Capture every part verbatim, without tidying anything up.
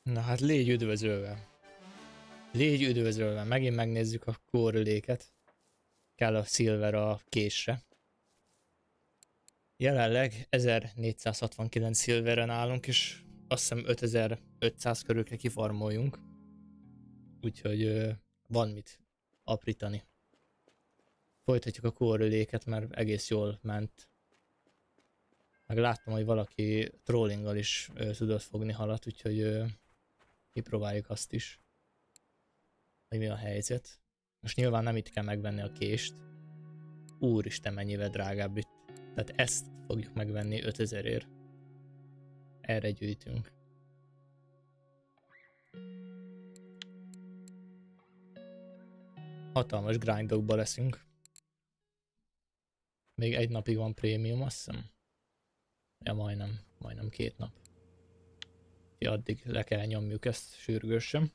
Na hát légy üdvözölve. Légy üdvözölve. Megint megnézzük a kórüléket. Kell a silver a késre. Jelenleg ezernégyszázhatvankilenc silveren állunk, és azt hiszem ötezer-ötszáz körülre kifarmoljunk. Úgyhogy ö, van mit aprítani. Folytatjuk a kórüléket, mert egész jól ment. Meg láttam, hogy valaki trollinggal is ö, tudott fogni halat, úgyhogy ö, kipróbáljuk azt is. Hogy mi a helyzet. Most nyilván nem itt kell megvenni a kést. Úristen, mennyivel drágább itt. Tehát ezt fogjuk megvenni ötezerért. Erre gyűjtünk. Hatalmas grindokba leszünk. Még egy napig van prémium, azt hiszem. Ja, majdnem, majdnem két nap. Ja, addig le kell nyomjuk ezt sürgősen.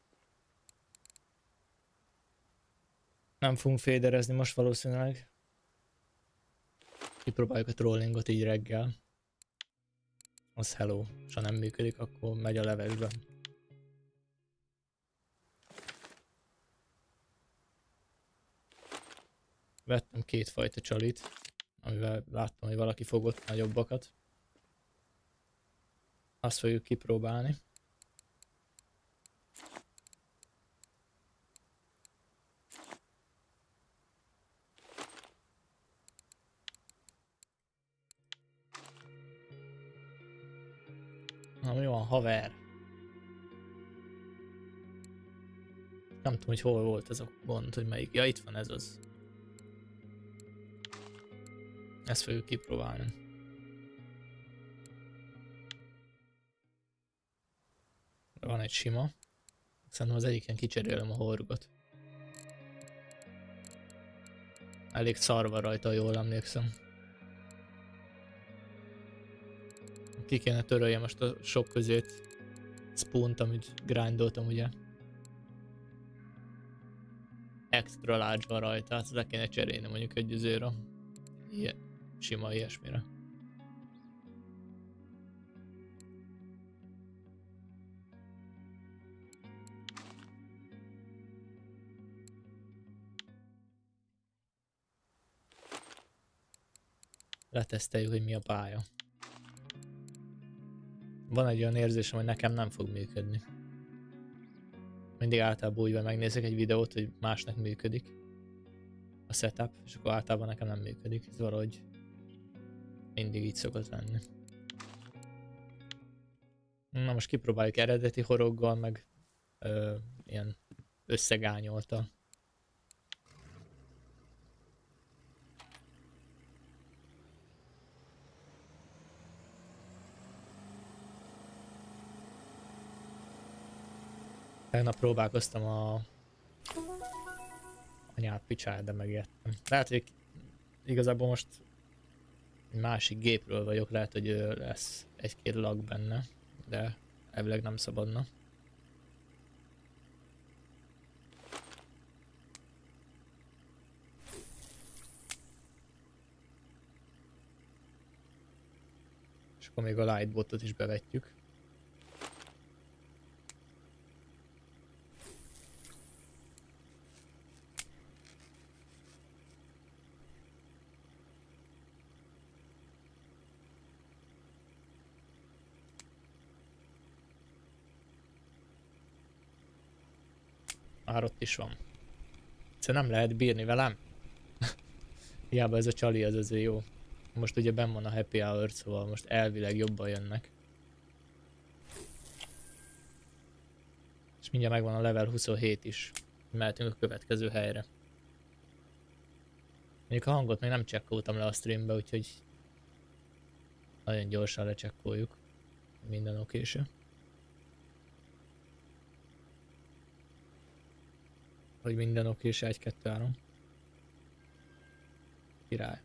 Nem fogunk féderezni most valószínűleg. Kipróbáljuk a trollingot így reggel. Az hello. És ha nem működik, akkor megy a levesbe. Vettem kétfajta csalit, amivel láttam, hogy valaki fogott nagyobbakat. Azt fogjuk kipróbálni. Na mi van, haver? Nem tudom, hogy hol volt ez a gond, hogy melyik. Ja, itt van ez az. Ezt fogjuk kipróbálni. Van egy sima. Szerintem az egyiken kicserélem a horgot. Elég szarva rajta, jól emlékszem. Ki kéne töröljem most a sok közét spoont, amit grindoltam, ugye. Extra large van rajta, hát le kéne cserélni mondjuk egy üzőre. Ilyen, sima ilyesmire. Leteszteljük, hogy mi a pálya. Van egy olyan érzésem, hogy nekem nem fog működni. Mindig általában úgy van, megnézek egy videót, hogy másnak működik a setup, és akkor általában nekem nem működik. Ez valahogy mindig így szokott lenni. Na most kipróbáljuk eredeti horoggal, meg ö, ilyen összegányolta. Tegnap próbálkoztam a anyát picsát, de megijedtem. Lehet, hogy igazából most egy másik gépről vagyok, lehet, hogy lesz egy-két lag benne, de elvileg nem szabadna. És akkor még a lightbotot is bevetjük. Már ott is van. Szóval nem lehet bírni velem. Hiába ez a csali az azért jó. Most ugye benn van a happy hour, szóval most elvileg jobban jönnek. És mindjárt megvan a level huszonhét is. Mehetünk a következő helyre. Mondjuk a hangot még nem csekkoltam le a streambe, úgyhogy nagyon gyorsan lecsekkoljuk. Minden okése. Hogy minden okése, egy, kettő, három. Király.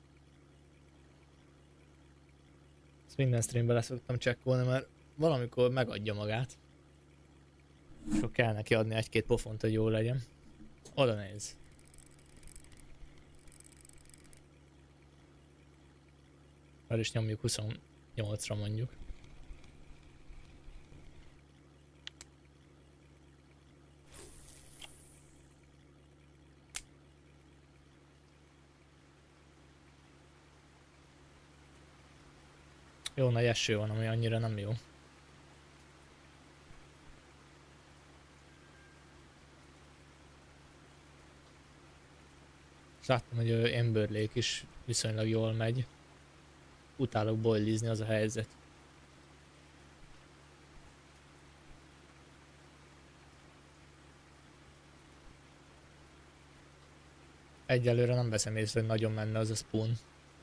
Ezt minden streamben leszoktam csekkolni, mert valamikor megadja magát. És akkor kell neki adni egy-két pofont, hogy jó legyen. Oda néz. El is nyomjuk huszonnyolcra mondjuk. Jó nagy eső van, ami annyira nem jó. És láttam, hogy Ember Lake is viszonylag jól megy. Utálok boilizni, az a helyzet. Egyelőre nem veszem észre, hogy nagyon menne az a spoon.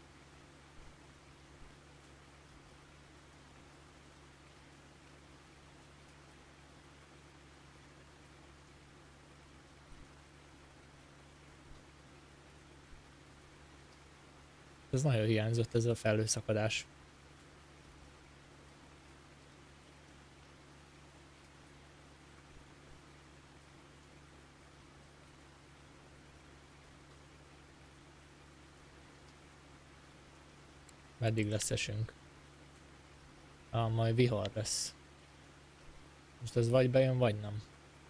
Ez nagyon hiányzott, ez a felhőszakadás. Meddig lesz esünk? Ah, majd vihar lesz. Most ez vagy bejön, vagy nem.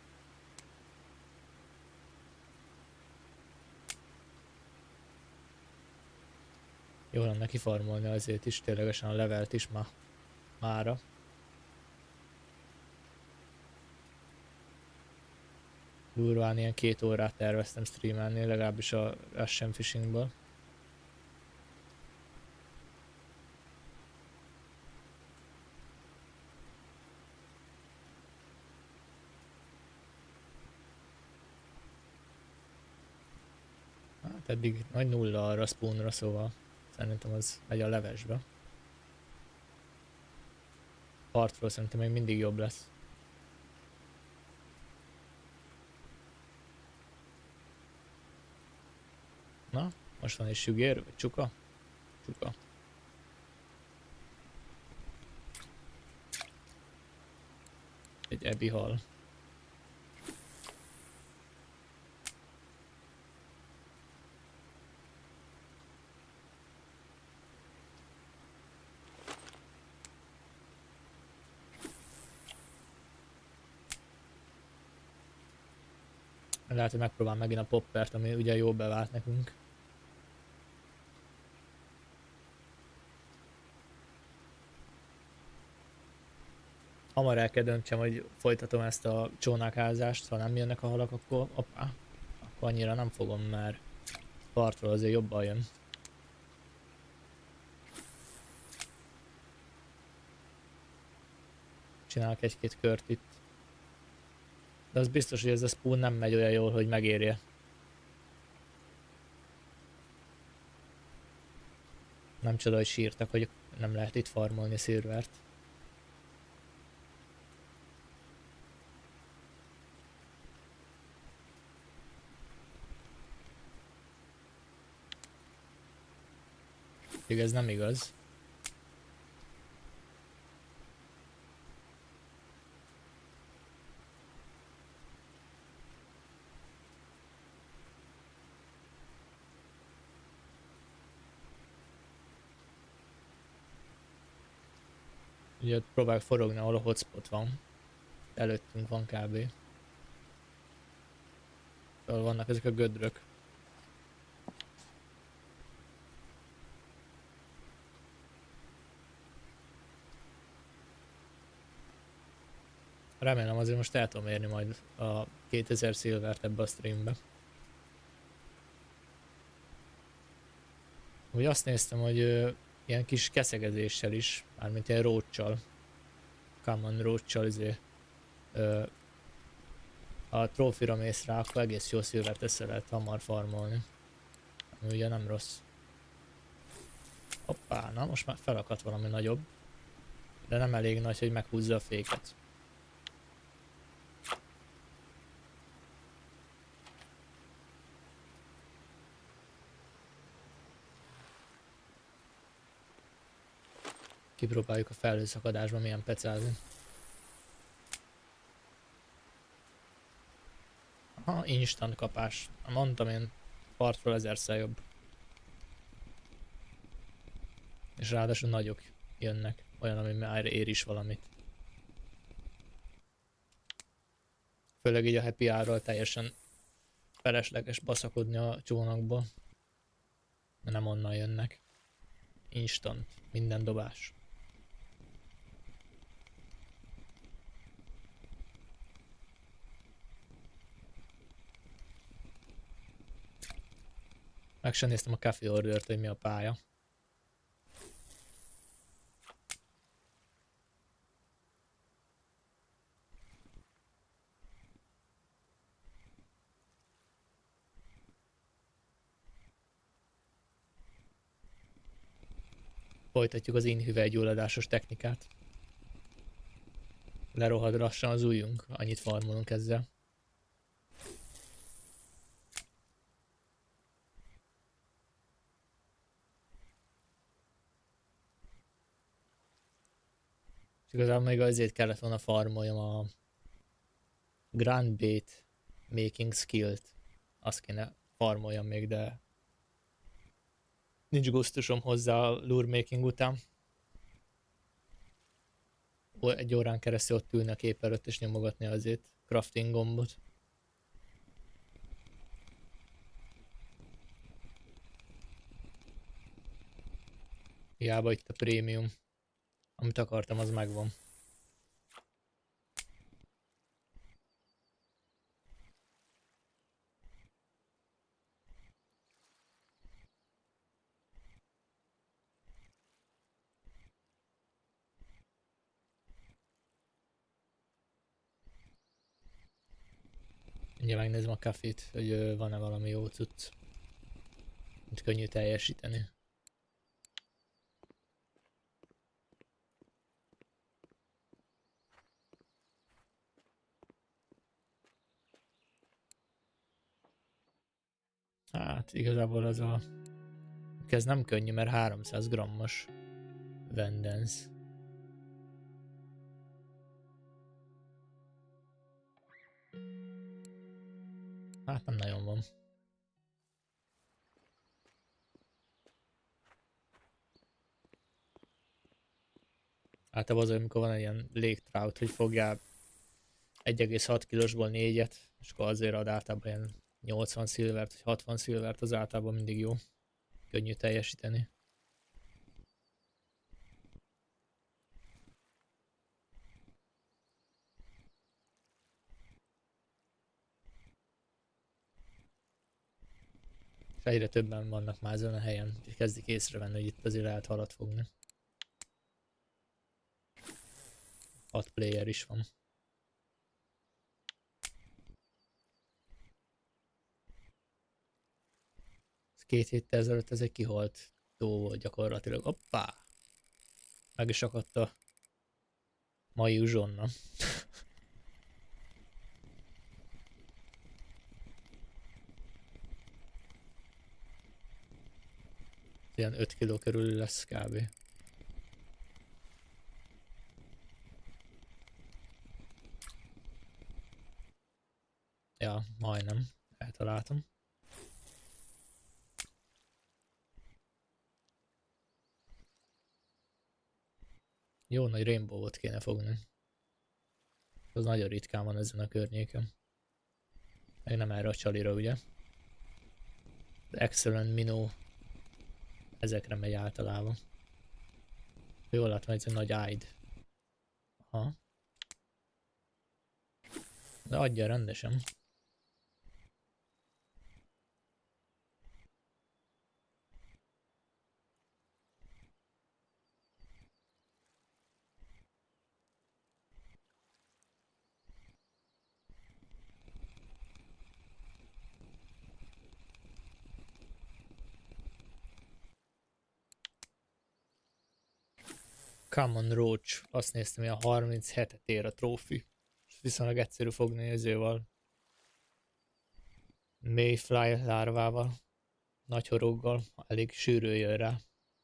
Jó lenne kifarmolni azért is, ténylegesen a levelt is ma, mára. Durván ilyen két órát terveztem streamelni, legalábbis a Russian Fishingből. Hát eddig nagy nulla arra a spoonra, szóval szerintem az megy a levesbe. Partról szerintem még mindig jobb lesz. Na, most van egy sügér, vagy csuka? Csuka. Egy ebi hal. Lehet, hogy megpróbál megint a poppert, ami ugye jó bevált nekünk. Hamar el kell döntsem, hogy folytatom ezt a csónákázást, ha nem jönnek a halak, akkor oppá, akkor annyira nem fogom, mert partról azért jobban jön. Csinálok egy-két kört itt. De az biztos, hogy ez a spoon nem megy olyan jól, hogy megérje. Nem csoda, hogy sírtak, hogy nem lehet itt farmolni szilvert. Még ez nem igaz. Ugye ott próbálok forogni, ahol a hotspot van. Előttünk van kb. Ahol vannak ezek a gödrök. Remélem azért most el tudom érni majd a kétezer szilvert ebbe a streambe. Úgy azt néztem, hogy ö, ilyen kis keszegezéssel is, mármint ilyen roach-csal, common roach-csal izé, ö, a trófira mész rá, akkor egész jó szilvert össze lehet hamar farmolni. Ami ugye nem rossz. Hoppá, na most már felakadt valami nagyobb. De nem elég nagy, hogy meghúzza a féket. Kipróbáljuk a felhőszakadásban milyen pecázni. Aha, instant kapás. Mondtam én, partról ezerszer jobb. És ráadásul nagyok jönnek. Olyan, ami már ér is valamit. Főleg így a happy hour-ral teljesen felesleges baszakodni a csónakból. Mert nem onnan jönnek. Instant. Minden dobás. Meg sem néztem a café ordert, hogy mi a pálya. Folytatjuk az inhüvelygyulladásos technikát. Lerohad lassan az ujjunk, annyit farmolunk ezzel. És igazából még azért kellett volna farmoljam a Grand Bait Making Skill-t. Azt kéne farmoljam még, de nincs gusztusom hozzá a lure making után. Egy órán keresztül ott ülni a kép előtt és nyomogatni azért crafting gombot. Hiába itt a prémium. Amit akartam, az megvan. Ugye megnézem a kafét, hogy van-e valami jó cucc, amit könnyű teljesíteni. Hát igazából az a... Ez nem könnyű, mert háromszáz grammos Vendense. Hát nem nagyon van. Általában az, amikor van egy ilyen légtrout, hogy fogjál egy egész hat kilósból négyet, és akkor azért ad általában ilyen nyolcvan szilvert, vagy hatvan szilvert, az általában mindig jó. Könnyű teljesíteni. És egyre többen vannak már ezen a helyen, és kezdik észrevenni, hogy itt azért lehet halat fogni. Hat player is van. Ez két héttel ezelőtt ez egy kihalt tó volt gyakorlatilag. Hoppá! Meg is akadt a mai uzsonna. Ilyen öt kiló körül lesz kb. Ja, majdnem. Eltaláltam. Jó nagy rainbow-ot kéne fogni. Az nagyon ritkán van ezen a környéken. Meg nem erre a csalira, ugye? Az excellent minnow ezekre megy általában. Jól látom, ez egy nagy ájd. Aha. De adja rendesen. Common Roach, azt néztem, hogy a harminchetet ér a trófi. És viszonylag egyszerű fogni ezővel. Mayfly lárvával, nagy horoggal, elég sűrű jön rá.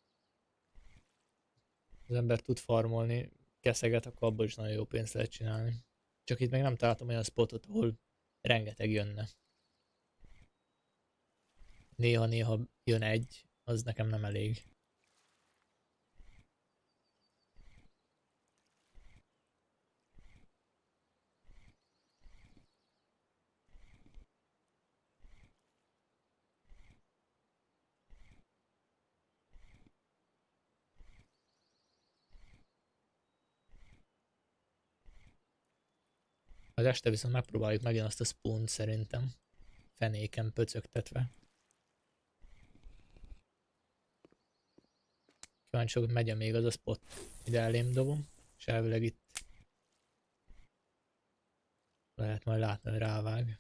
Az ember tud farmolni, keszeget, akkor abból is nagyon jó pénzt lehet csinálni. Csak itt meg nem találtam olyan spotot, ahol rengeteg jönne. Néha-néha jön egy, az nekem nem elég. Az este viszont megpróbáljuk megint azt a spoon szerintem. Fenéken pöcögtetve. kíváncsi, hogy megy még az a spot. Ide elém dobom, és elvileg itt lehet majd látni, hogy rávág.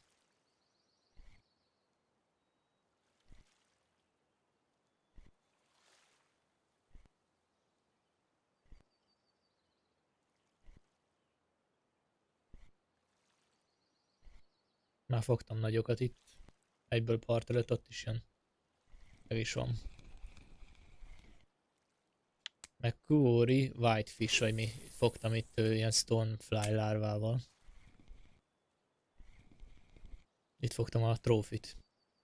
Már fogtam nagyokat itt. Egyből part előtt ott is jön. Meg is van. Meg Kuori Whitefish, vagy mi fogtam itt ő, ilyen Stonefly lárvával. Itt fogtam a trófit.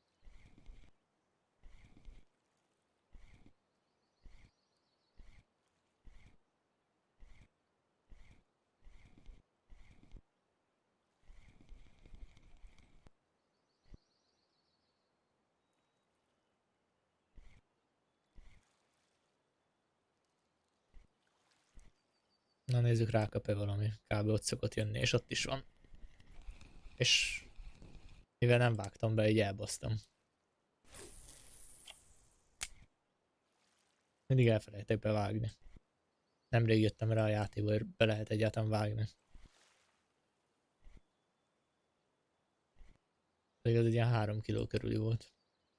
Na nézzük, rákap-e valami. Kb. Ott szokott jönni, és ott is van. És mivel nem vágtam be, így elbasztam. Mindig elfelejtek bevágni. Nemrég jöttem rá a játékba, hogy be lehet egyáltalán vágni. Pedig az egy ilyen három kiló körüli volt.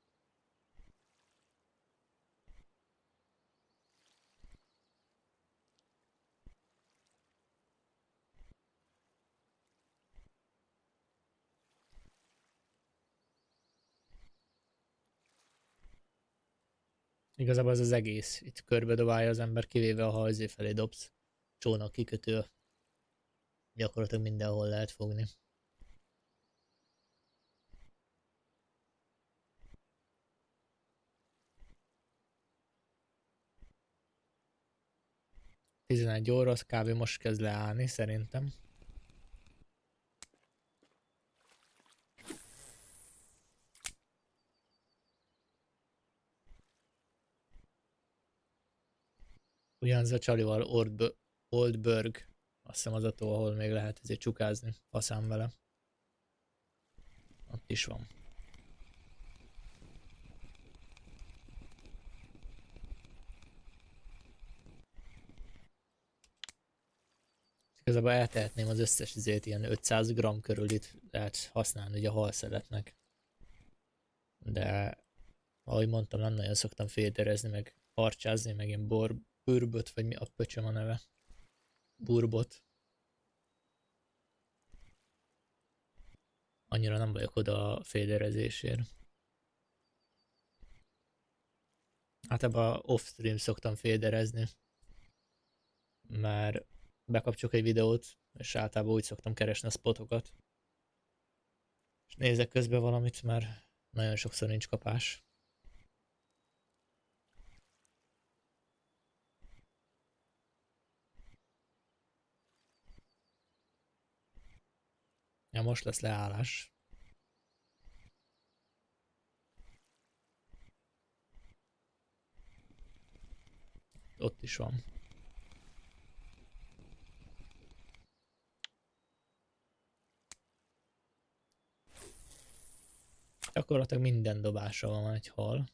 Igazából ez az egész. Itt körbe dobálja az ember, kivéve a hajzé felé dobsz. Csónak kikötő. Gyakorlatilag mindenhol lehet fogni. tizenegy óra, az kb. Most kezd leállni, szerintem. Ugyanaz a csalival Oldb Oldburg. Azt hiszem az a tó, ahol még lehet ezért csukázni. Faszám vele. Ott is van. Igazából eltehetném az összes izét, ilyen ötszáz gramm körül itt lehet használni ugye a halszeletnek. De ahogy mondtam, nem nagyon szoktam féderezni, meg harcsázni, meg ilyen bor, bőrböt, vagy mi a pöcsöm a neve. Burbot. Annyira nem vagyok oda a féderezésért. Hát ebben off-stream szoktam féderezni. Mert bekapcsolok egy videót, és általában úgy szoktam keresni a spotokat. És nézek közben valamit, mert nagyon sokszor nincs kapás. Ja, most lesz leállás. Ott is van. Gyakorlatilag minden dobásra van egy hal.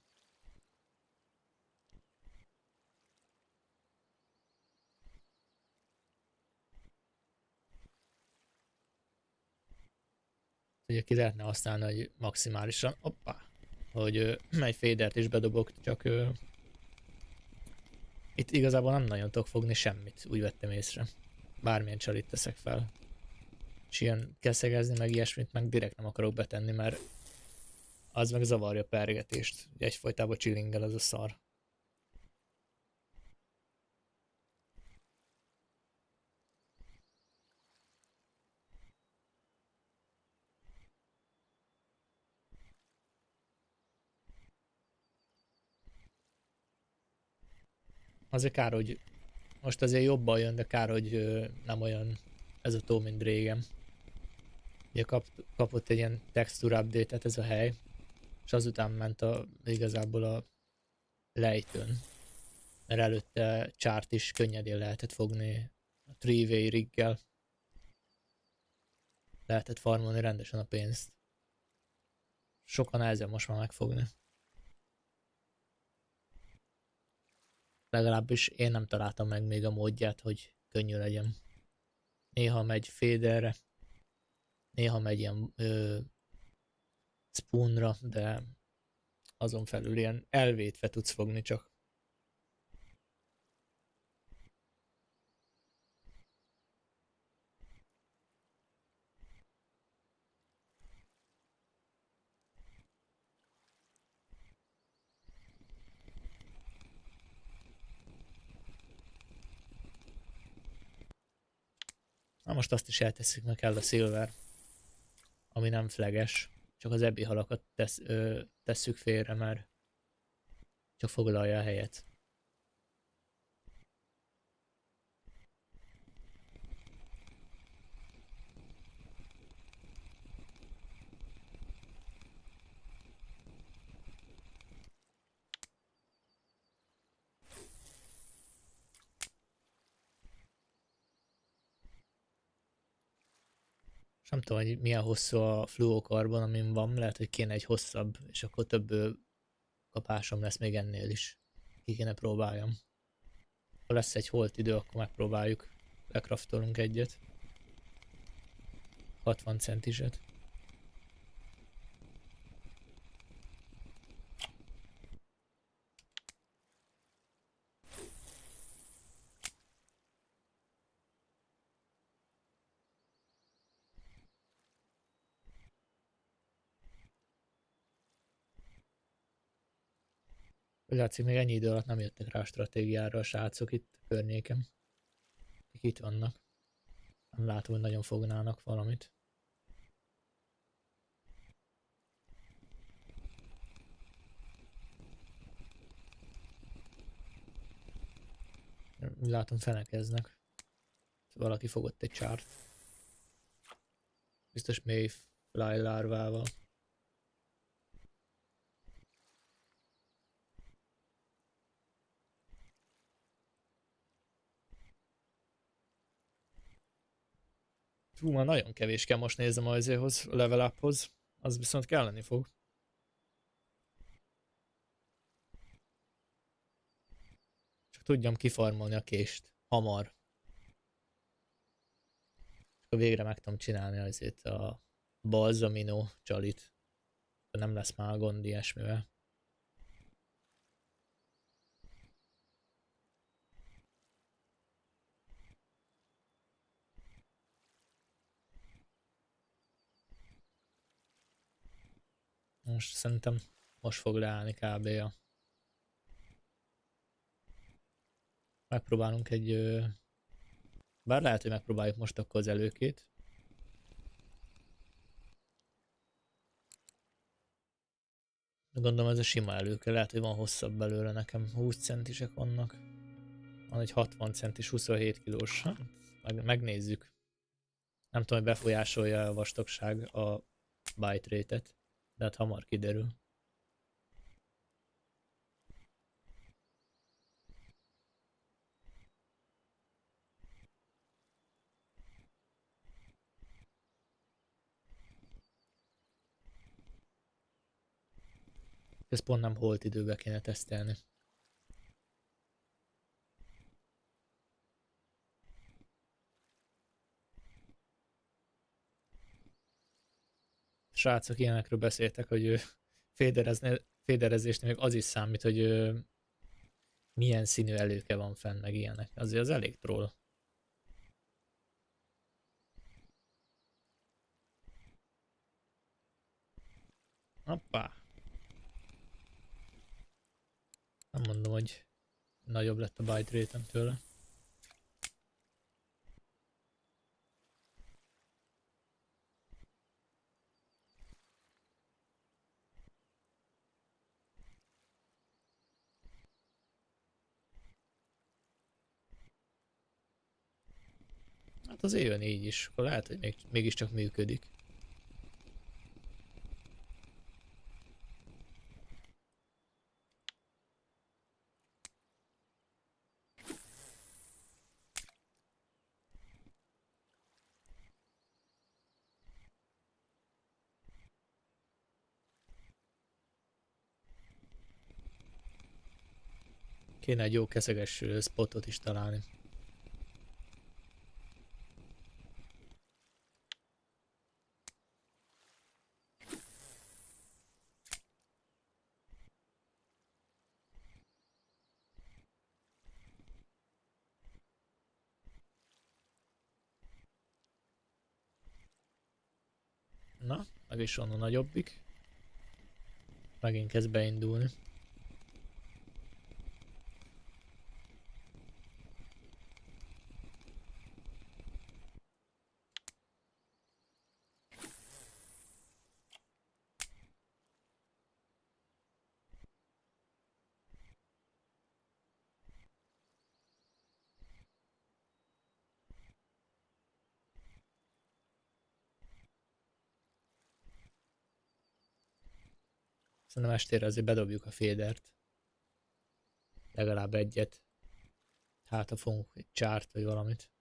Ugye ki lehetne használni, hogy maximálisan, hoppá, hogy ö, egy fédert is bedobok, csak ö, itt igazából nem nagyon tudok fogni semmit, úgy vettem észre. Bármilyen csalit teszek fel. És ilyen keszegezni, meg ilyesmit meg direkt nem akarok betenni, mert az meg zavarja a pergetést. Egyfolytában chillingel az a szar. Azért kár, hogy most azért jobban jön, de kár, hogy ö, nem olyan ez a tó, mint régen. Ugye kap, kapott egy ilyen texture update-et ez a hely, és azután ment a, igazából a lejtőn. Mert előtte csárt is könnyedén lehetett fogni a three-way riggel. Lehetett farmolni rendesen a pénzt. Sokan nehezebb most már megfogni. Legalábbis én nem találtam meg még a módját, hogy könnyű legyen. Néha megy féderre, néha megy ilyen ö, spoonra, de azon felül ilyen elvétve tudsz fogni csak. Na most azt is eltesszük, meg kell a silver, ami nem flages. Csak az ebbi halakat tesz, ö, tesszük félre, mert csak foglalja a helyet. És nem tudom, hogy milyen hosszú a fluokarbon, amin van, lehet, hogy kéne egy hosszabb, és akkor több ö, kapásom lesz még ennél is. Ki kéne próbáljam. Ha lesz egy holt idő, akkor megpróbáljuk. Lekraftolunk egyet. hatvan centiset. Úgy látszik, még ennyi idő alatt nem jöttek rá a stratégiára a srácok itt a környéken. Akik itt vannak. Nem látom, hogy nagyon fognának valamit. Látom, fenekeznek. Valaki fogott egy csárt. Biztos mély fly lárvával. Hú, már nagyon kevés kell, most nézem azéhoz, a level uphoz. Az viszont kelleni fog. Csak tudjam kifarmolni a kést. Hamar. Akkor végre meg tudom csinálni azért a balzamino csalit. Nem lesz már gond ilyesmivel. Most szerintem most fog leállni kb. A... Megpróbálunk egy... Ö... Bár lehet, hogy megpróbáljuk most akkor az előkét. De gondolom ez a sima előke, lehet, hogy van hosszabb belőle nekem. húsz centisek vannak. Van egy hatvan centis, huszonhét kilós. Meg, megnézzük. Nem tudom, hogy befolyásolja a vastagság a byte rate-et, de hát hamar kiderül. Ez pont nem holt időbe kéne tesztelni. Srácok ilyenekről beszéltek, hogy féderezésnél még az is számít, hogy ő, milyen színű előke van fenn, meg ilyenek. Azért az elég troll. Hoppá. Nem mondom, hogy nagyobb lett a byte rate-em tőle. Hát az jön így is, akkor lehet, hogy még, mégiscsak működik. Oké, Kéne egy jó keszeges spotot is találni. Na, meg is onnan nagyobbik. Megint kezd beindulni. Szerintem estére azért bedobjuk a fédert. Legalább egyet. Hát ha fogunk egy csárt vagy valamit.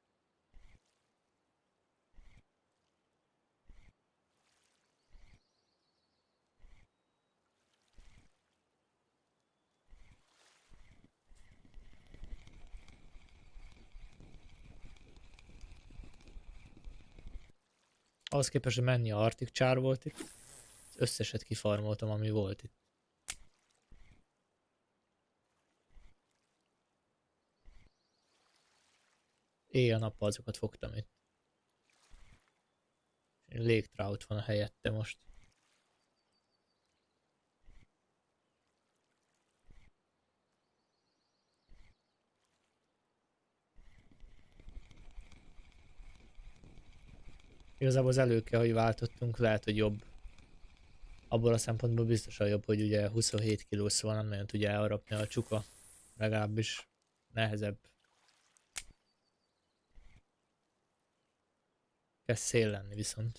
Ahhoz képest, hogy mennyi a Arctic csár volt itt, az összeset kifarmoltam, ami volt itt. Éjjel-nappal azokat fogtam itt. Lake trout van a helyette most. Igazából az előkkel, hogy váltottunk, lehet, hogy jobb. Abból a szempontból biztosan jobb, hogy ugye huszonhét kiló, szóval nem nagyon tudja elharapni a csuka. Legalábbis nehezebb. Kezd szél lenni viszont.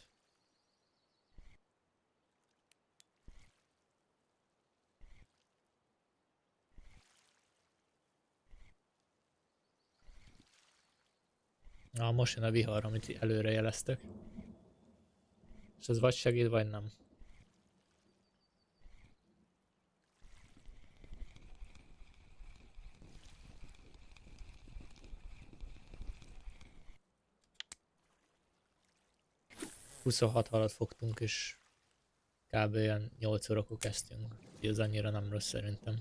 Na, most jön a vihar, amit előre jeleztek. És ez vagy segít, vagy nem. huszonhat halat fogtunk, és kb. Ilyen nyolc órakor kezdtünk. Úgyhogy ez annyira nem rossz szerintem.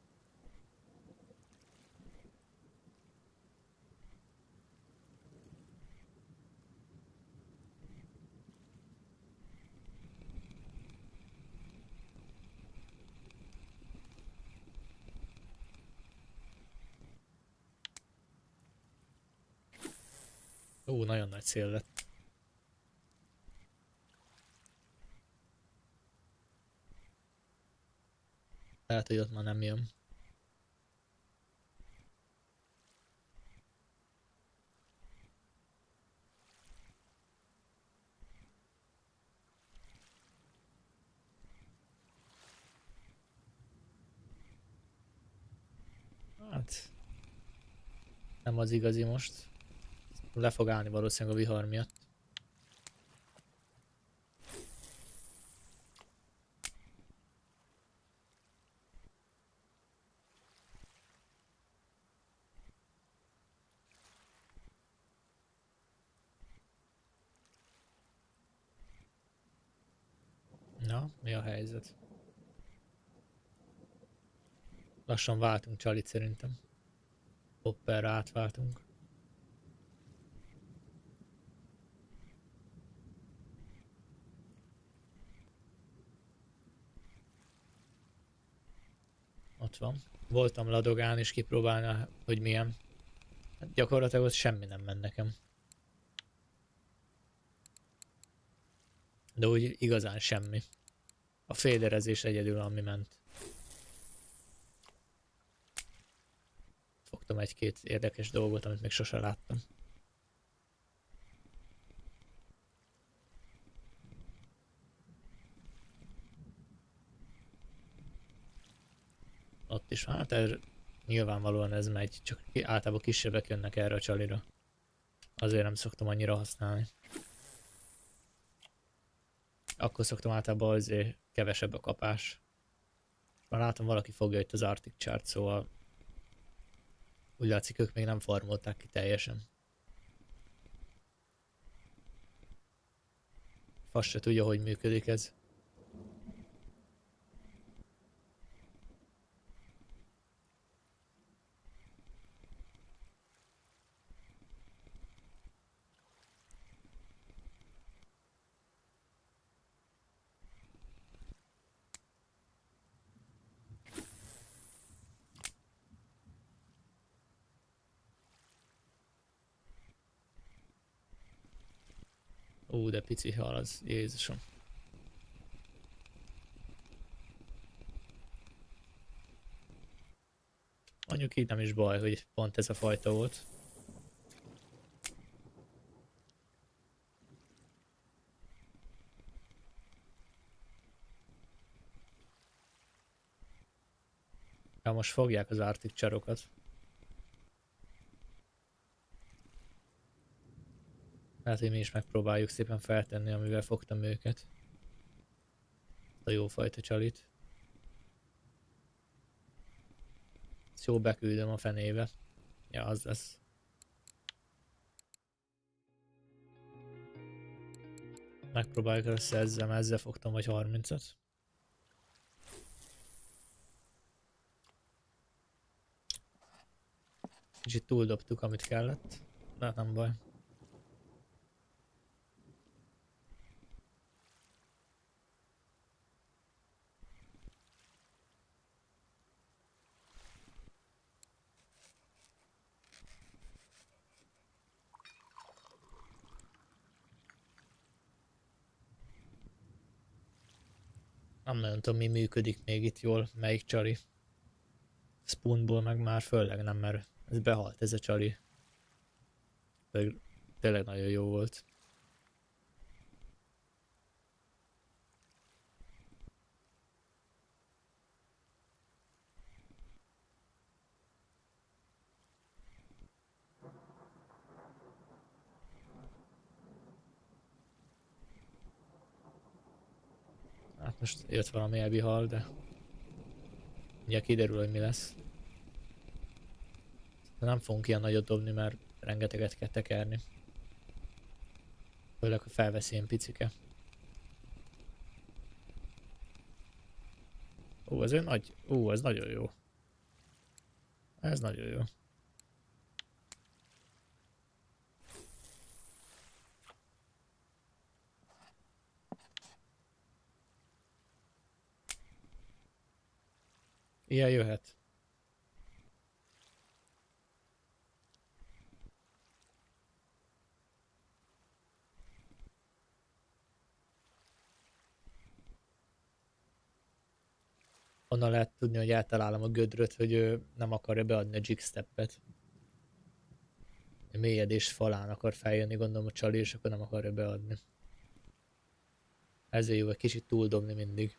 Ó, nagyon nagy szél lett. Lehet, hogy ott már nem jön. Hát... nem az igazi most. Le fog állni valószínűleg a vihar miatt. Na, mi a helyzet? Lassan váltunk Csalit szerintem. Hopperre átváltunk. Ott van. Voltam Ladogán és kipróbálni, hogy milyen. Hát gyakorlatilag ott semmi nem ment nekem. De úgy igazán semmi. A féderezés egyedül, ami ment. Fogtam egy-két érdekes dolgot, amit még sose láttam. Ott is, hát er, nyilvánvalóan ez megy, csak általában kisebbek jönnek erre a Csalira. Azért nem szoktam annyira használni. Akkor szoktam általában azért kevesebb a kapás. Már látom, valaki fogja itt az Arctic chart, szóval Úgy látszik, ők még nem farmolták ki teljesen. Fasz se tudja, hogy működik ez. Ú, de pici hal az, Jézusom. Mondjuk így nem is baj, hogy pont ez a fajta volt. Ja, most fogják az ártik csarokat. Hát, hogy mi is megpróbáljuk szépen feltenni, amivel fogtam őket. A jó fajta csalit. Ezt jó beküldöm a fenébe. Ja, az lesz. Megpróbáljuk össze ezzel, mert ezzel fogtam vagy harmincat. Kicsit túldobtuk, amit kellett. De hát nem baj. Nem nagyon tudom, mi működik még itt jól, melyik csali. Spoonból meg már főleg nem, mert ez behalt ez a csali. Tényleg nagyon jó volt. Hát most jött valami elbihal, de ugye kiderül, hogy mi lesz. De nem fogunk ilyen nagyot dobni, mert rengeteget kell tekerni. Főleg, ha felveszi ilyen picike. Ó, ez egy nagy... Ó, ez nagyon jó. Ez nagyon jó. Ilyen jöhet. Onnan lehet tudni, hogy eltalálom a gödröt, hogy ő nem akarja beadni a jigstepet. A mélyedés falán akar feljönni, gondolom a csali, és akkor nem akarja beadni. Ezért jó egy kicsit túldobni mindig.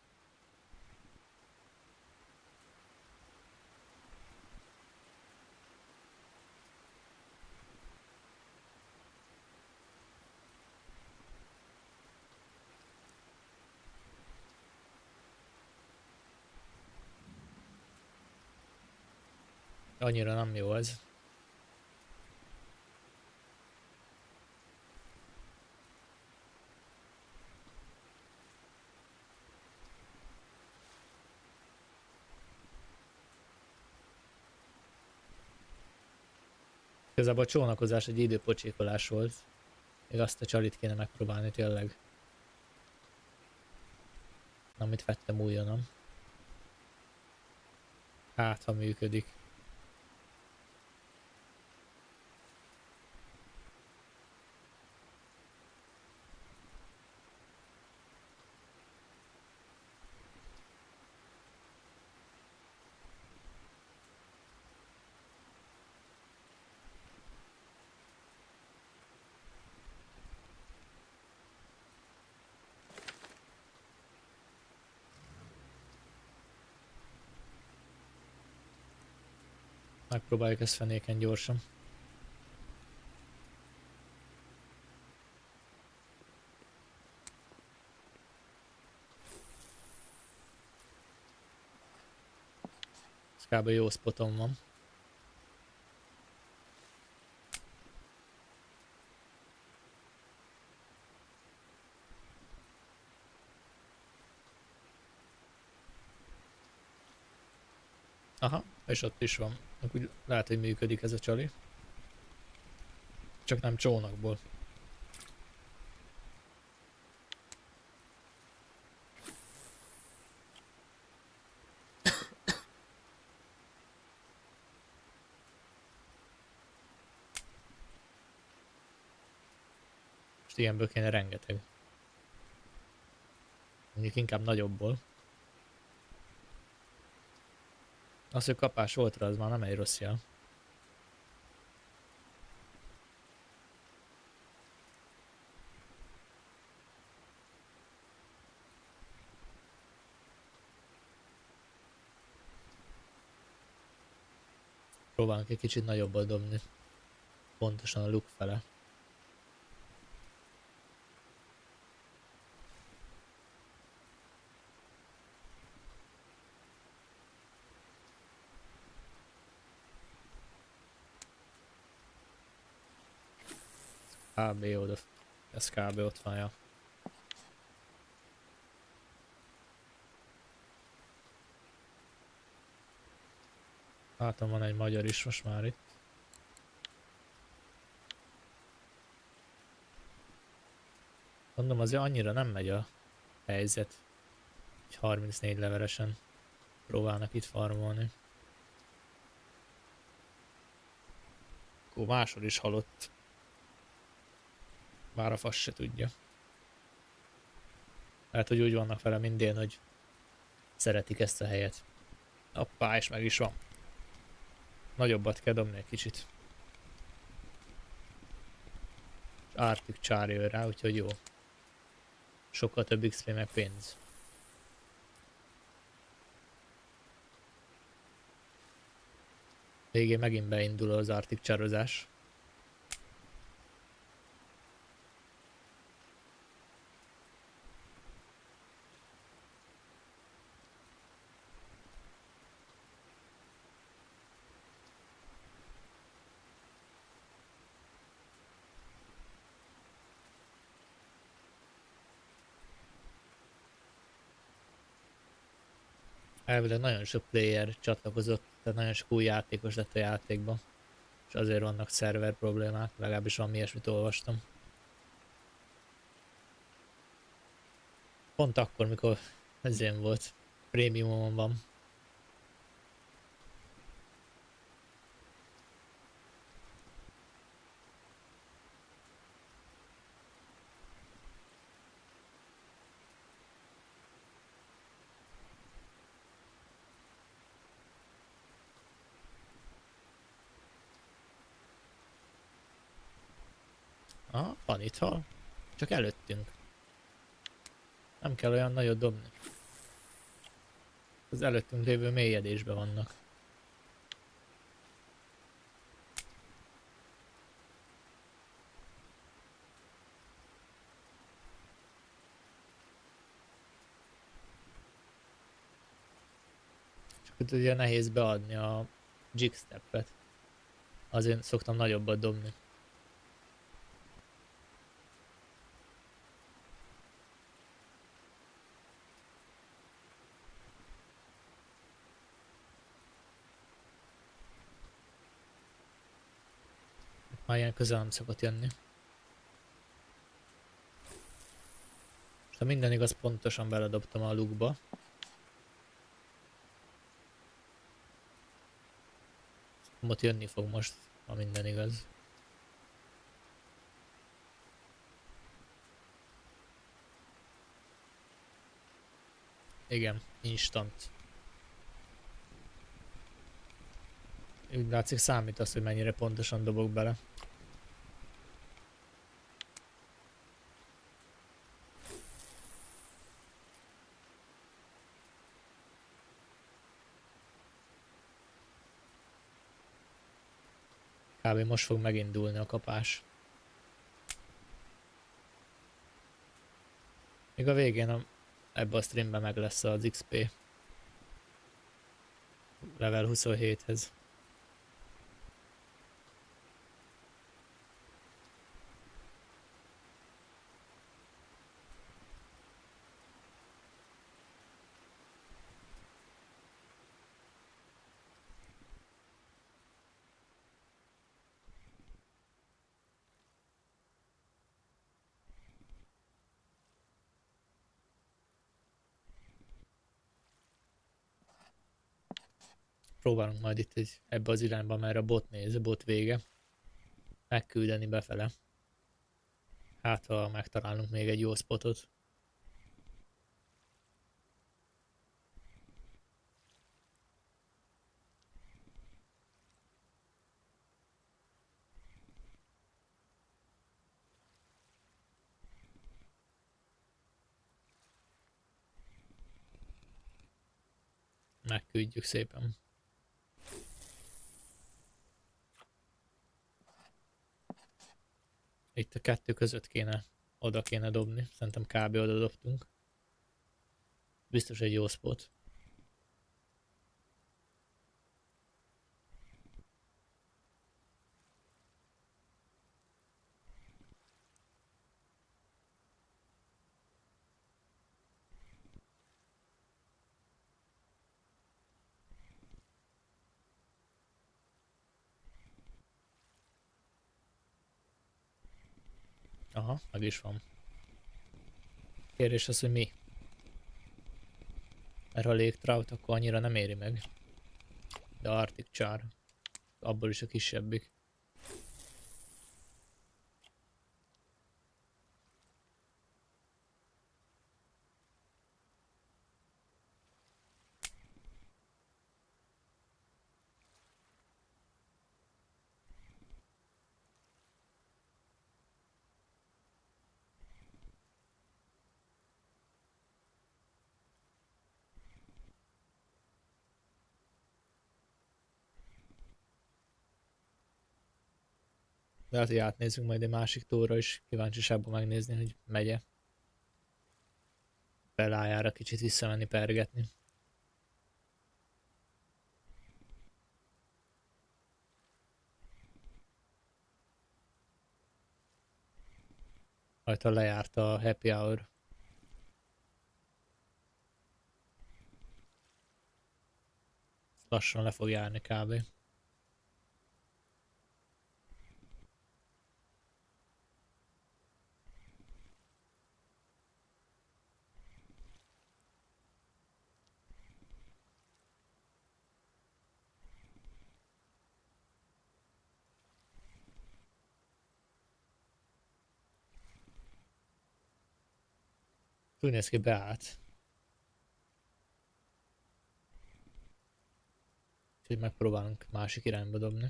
Annyira nem jó ez. Igazából a csónakozás egy időpocsékolás volt. Még azt a csalit kéne megpróbálni tényleg. Amit vettem újonnan. Hát, ha működik. Megpróbáljuk ezt fenéken gyorsan. Ez kb. Jó spoton van. Aha, és ott is van. Úgy lehet, hogy működik ez a csali. Csak nem csónakból. Most ilyenből kéne rengeteg. Mondjuk inkább nagyobbból. Az, hogy kapás volt rá, az már nem egy rossz jel. Próbálunk egy kicsit nagyobbat dobni. Pontosan a luk fele. kb. Oda. Ez kb. Ott van, ja. Látom, van egy magyar is most már itt. Mondom, azért annyira nem megy a helyzet, hogy harmincnégy levelesen próbálnak itt farmolni. Akkor máshol is halott. Bár a fasz se tudja. Lehet, hogy úgy vannak vele mindén, hogy szeretik ezt a helyet. Appá, és meg is van. Nagyobbat kell dobni egy kicsit. Arctic Charlie jön rá, úgyhogy jó. Sokkal több iksz pé meg pénz. Végén megint beindul az Arctic csarozás. Elvileg nagyon sok player csatlakozott, tehát nagyon sok új játékos lett a játékban. És azért vannak szerver problémák, legalábbis valami ilyesmit olvastam. Pont akkor, mikor ez ilyen volt, prémiumon van. Aha, van itt hal. Csak előttünk. Nem kell olyan nagyot dobni. Az előttünk lévő mélyedésben vannak. Csak itt ugye nehéz beadni a jig step-et. Azért szoktam nagyobbat dobni. Már ilyen közel nem szokott jönni. És ha minden igaz, pontosan beledobtam a lukba. Ott jönni fog most, ha minden igaz. Igen, instant. Úgy látszik, számít az, hogy mennyire pontosan dobok bele. Kb. Most fog megindulni a kapás. Még a végén a, ebbe a streamben meg lesz az iksz pé. Level huszonhéthez. Próbálunk majd itt egy, ebbe az irányba, merre a bot néz, a bot vége. Megküldeni befele. Hát ha megtalálunk még egy jó spotot. Megküldjük szépen. Itt a kettő között kéne, oda kéne dobni. Szerintem kb. Oda dobtunk. Biztos egy jó spot. Aha, meg is van. Kérdés az, hogy mi? Mert ha Lake Trout, akkor annyira nem éri meg. De Arctic Char. Abból is a kisebbik. De hát, hogy átnézzünk majd egy másik tóra is, kíváncsiságban megnézni, hogy megye. Belájára kicsit visszamenni, pergetni. Rajta lejárt a happy hour. Lassan le fog járni kb. Úgy néz ki, beállt. Úgyhogy megpróbálunk másik irányba dobni.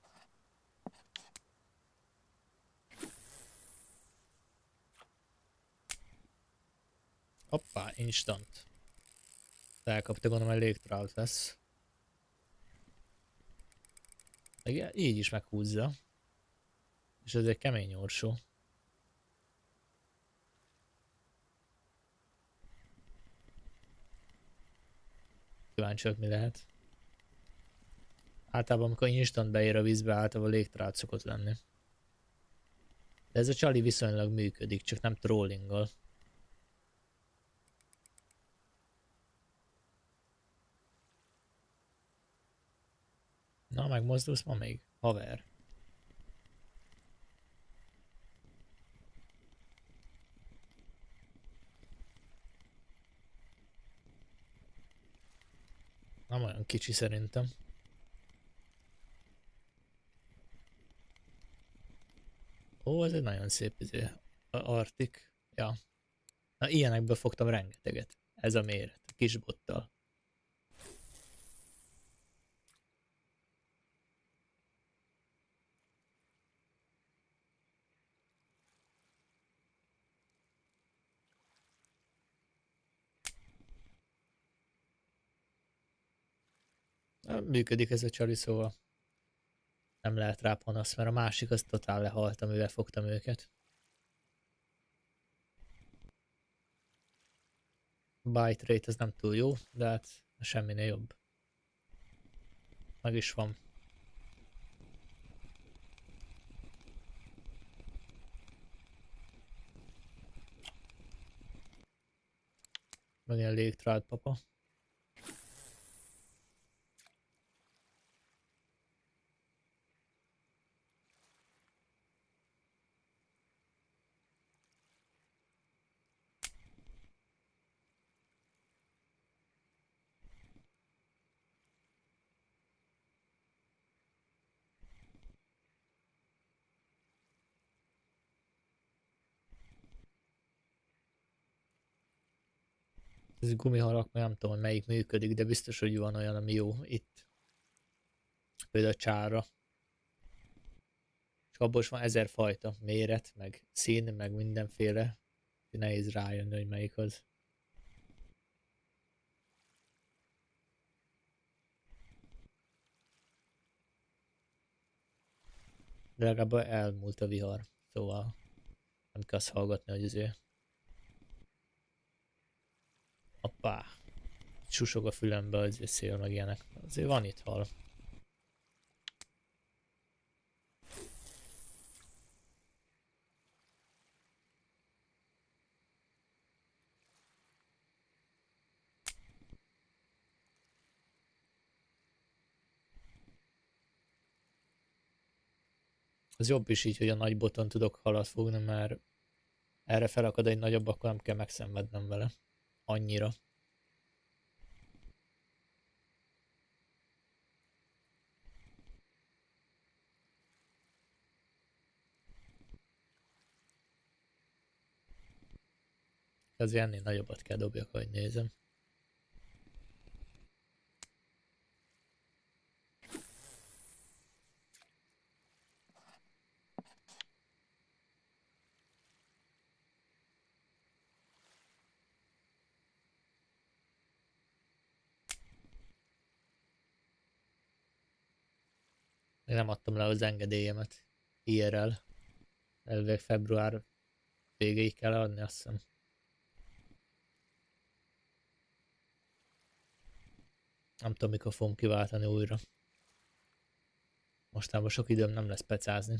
Hoppá, instant. Elkapta, gondolom, egy Lake Trout lesz. Igen, így is meghúzza. És ez egy kemény orsó. Kíváncsiak mi lehet. Általában amikor instant beér a vízbe, általában Lake Trout szokott lenni. De ez a csali viszonylag működik, csak nem trollinggal. Na, megmozdulsz ma még? Haver. Nem olyan kicsi szerintem. Ó, ez egy nagyon szép izé. Arctic. Ja. Na, ilyenekből fogtam rengeteget. Ez a méret. A kis bottal. Na, működik ez a csali, szóval nem lehet rá panasz, mert a másik az totál lehalt, amivel fogtam őket. Bite rate ez nem túl jó, de hát semminél jobb. Meg is van. Meg ilyen Lake Trout papa. Ez gumihalak, nem tudom, hogy melyik működik, de biztos, hogy van olyan, ami jó itt. Például a csárra. És abból is van ezer fajta méret, meg szín, meg mindenféle. Nehéz rájönni, hogy melyik az. De legalább elmúlt a vihar, szóval nem kell azt hallgatni, hogy azért... Hoppá! Susog a fülembe az szél, meg ilyenek. Azért van itt hal. Az jobb is így, hogy a nagy boton tudok halat fogni, mert erre felakad egy nagyobb, akkor nem kell megszenvednem vele. Annyira. Azért ennél nagyobbat kell dobjak, ahogy nézem. Még nem adtam le az engedélyemet. I R L. Elvég február végéig kell adni, azt hiszem. Nem tudom, mikor fogom kiváltani újra. Mostában sok időm nem lesz pecázni.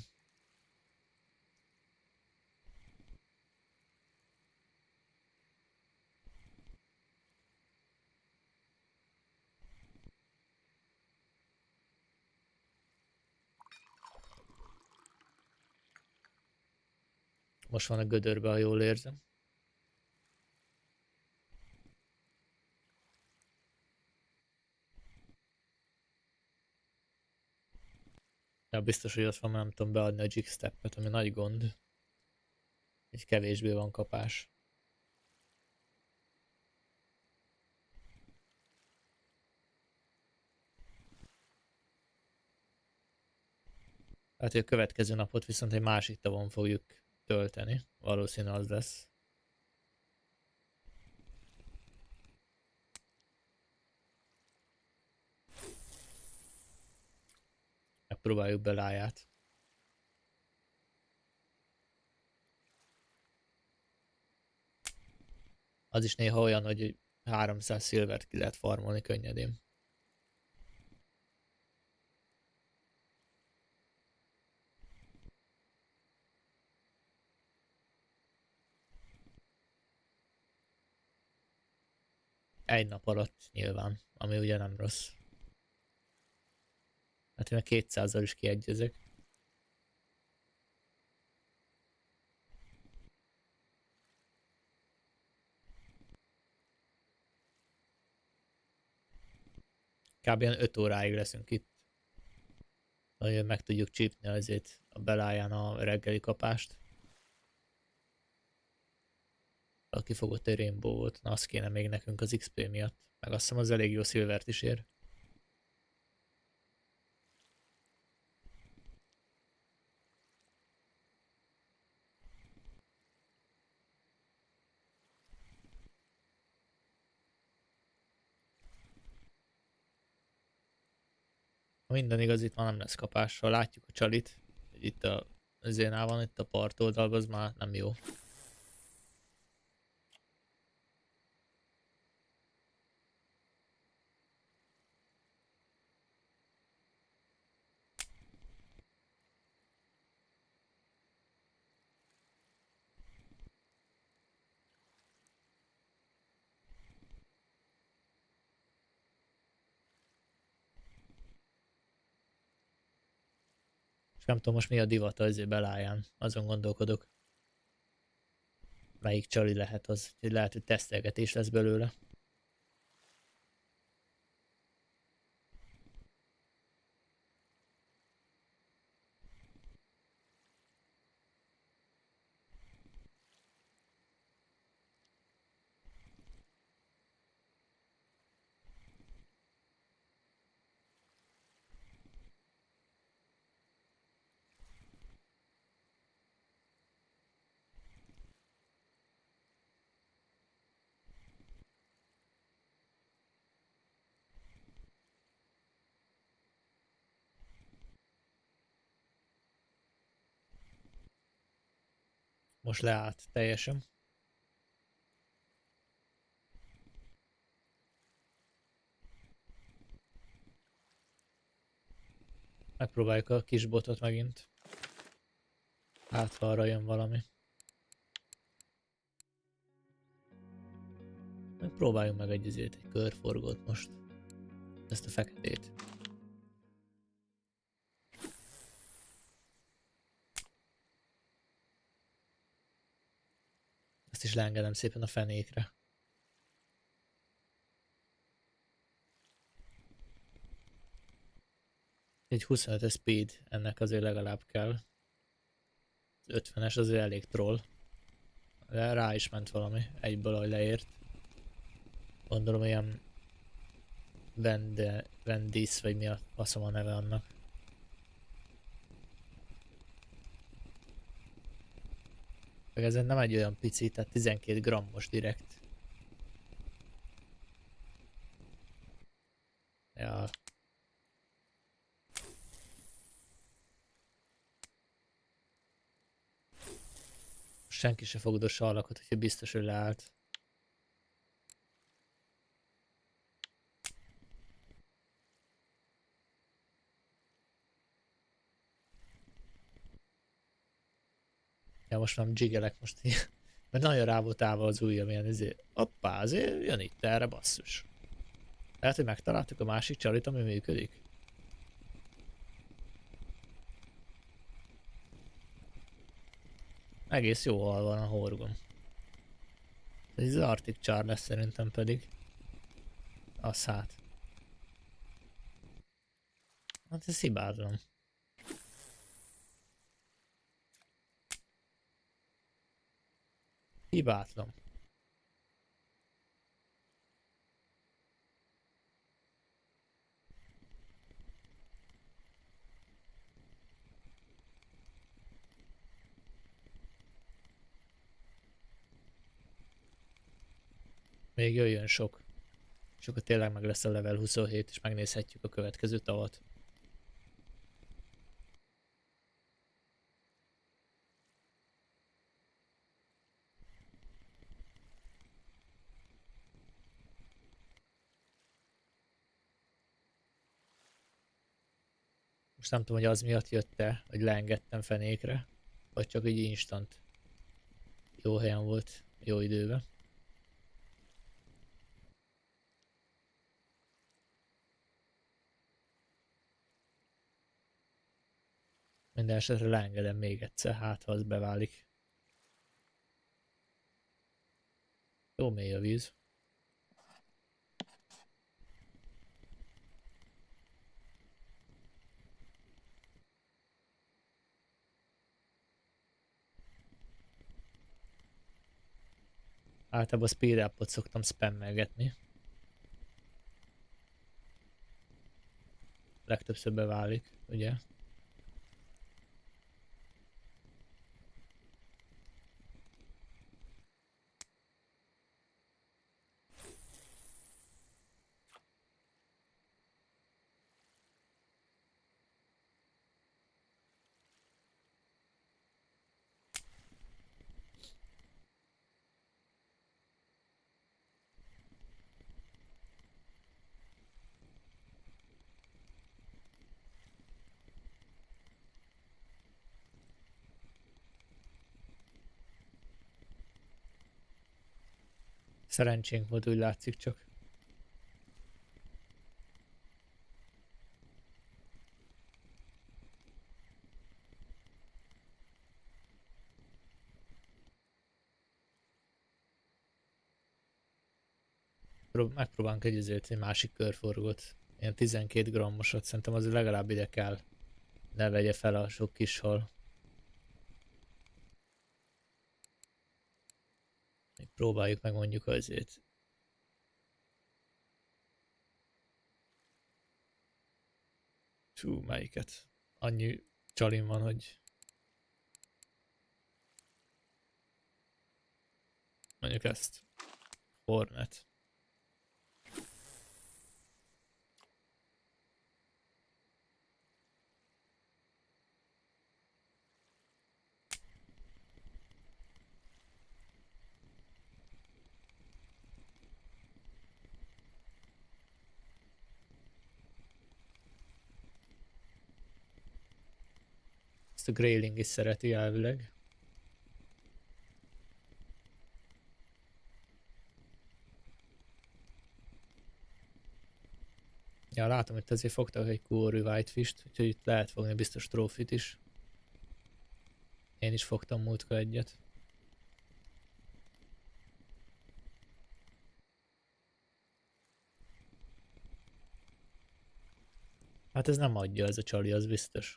Most van a gödörbe, ha jól érzem. De biztos, hogy ott van, nem tudom beadni a jig steppet, ami nagy gond. Így kevésbé van kapás. Hát, hogy a következő napot viszont egy másik tavon fogjuk tölteni. Valószínűleg az lesz. Megpróbáljuk beláját. Az is néha olyan, hogy háromszáz szilvert ki lehet farmolni könnyedén. Egy nap alatt nyilván, ami ugye nem rossz. Hát én a kétszázzal is kiegyezek. Kb. öt óráig leszünk itt. Hogy meg tudjuk csípni azért a beláján a reggeli kapást. A kifogott egy Rainbow volt, na az kéne még nekünk az iksz pé miatt. Meg azt hiszem az elég jó szilvert is ér. Ha minden igaz, itt már nem lesz kapás. Ha látjuk a csalit, hogy itt a zénál van, itt a partoldalban, az már nem jó. És nem tudom most mi a divat azért beláján, azon gondolkodok. Melyik csali lehet az, hogy lehet, hogy tesztelgetés lesz belőle. Most leállt teljesen. Megpróbáljuk a kis botot megint. Hát ha arra jön valami. Próbáljunk meg egy izét, egy körforgót most. Ezt a feketét. Ezt is leengedem szépen a fenékre. Egy huszonöt speed, ennek azért legalább kell. Az ötvenes azért elég troll. De rá is ment valami, egyből ahogy leért. Gondolom ilyen Vende, Vendis, vagy mi a faszom a neve annak. Meg ezen nem egy olyan pici, tehát tizenkét grammos direkt. Ja. Senki se fogod a sarlakot, hogyha biztos, hogy leállt. Ja, most nem jiggelek most ilyen. Mert nagyon rá volt állva az ujjam, ilyen ezért. Hoppá, azért jön itt erre, basszus. Lehet, hogy megtaláltuk a másik csalit, ami működik. Egész jó hal van a horgom. Ez az Arctic Char lesz szerintem pedig. Az hát. Hát ez hibátlan. Hibátlan. Még jöjjön sok. És akkor tényleg meg lesz a level huszonhét, és megnézhetjük a következő tavat. Most nem tudom, hogy az miatt jött-e, hogy leengedtem fenékre, vagy csak így instant. Jó helyen volt, jó időben. Minden esetre leengedem még egyszer, hát ha az beválik. Jó mély a víz. Általában a speed upot szoktam spammelgetni. Legtöbbször beválik, ugye? Szerencsénk volt, úgy látszik csak. Megpróbálunk egy azért egy másik körforgót. Ilyen tizenkét grammosat, szerintem az legalább ide kell. Ne vegye fel a sok kis hal. Még próbáljuk meg mondjuk azért. Hú, melyiket? Annyi csalim van, hogy... Mondjuk ezt. Hornet. Ezt a Grayling is szereti elvileg. Ja, látom, hogy azért fogtak egy Quarry Whitefish-t, úgyhogy itt lehet fogni biztos trófit is. Én is fogtam múltkor egyet. Hát ez nem adja ez a csali, az biztos.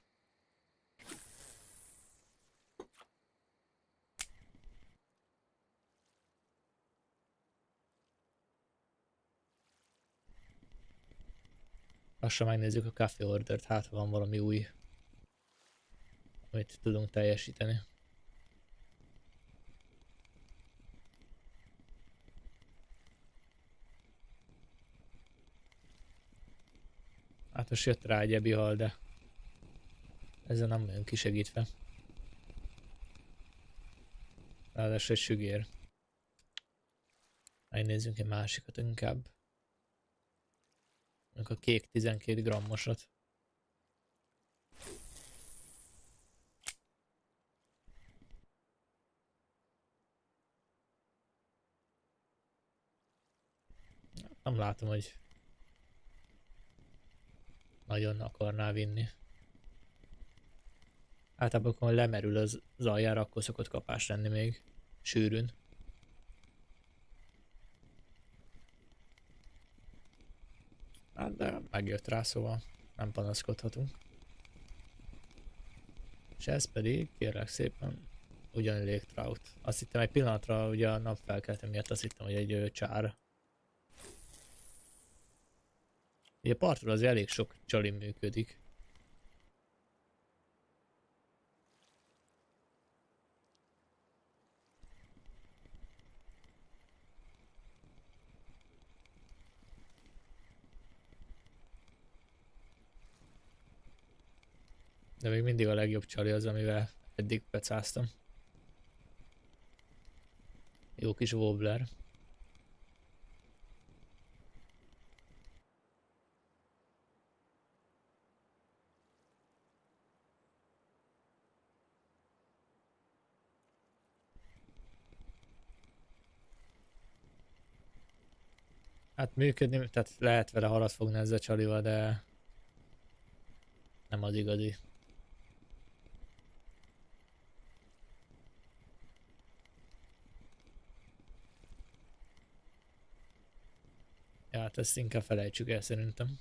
Lassan megnézzük a café ordert, hát ha van valami új, amit tudunk teljesíteni. Hát most jött rá egy ebihal, de ezzel nem nagyon kisegítve. Ráadásul egy sügér. Megnézzünk egy másikat inkább. A kék tizenkét grammosat. Nem látom, hogy nagyon akarná vinni. Általában akkor lemerül az, az aljára, akkor szokott kapás lenni még sűrűn. Hát de megjött rá, szóval nem panaszkodhatunk. És ez pedig, kérlek szépen, ugyan Lake Trout. Azt hittem egy pillanatra, ugye a napfelkelte miatt azt hittem, hogy egy ö, csár. Ugye partról az elég sok csali működik. De még mindig a legjobb csali az, amivel eddig pecáztam. Jó kis wobbler. Hát működni, tehát lehet vele halat fogni ezzel a csalival, de nem az igazi. Ja, hát ezt inkább felejtsük el szerintem.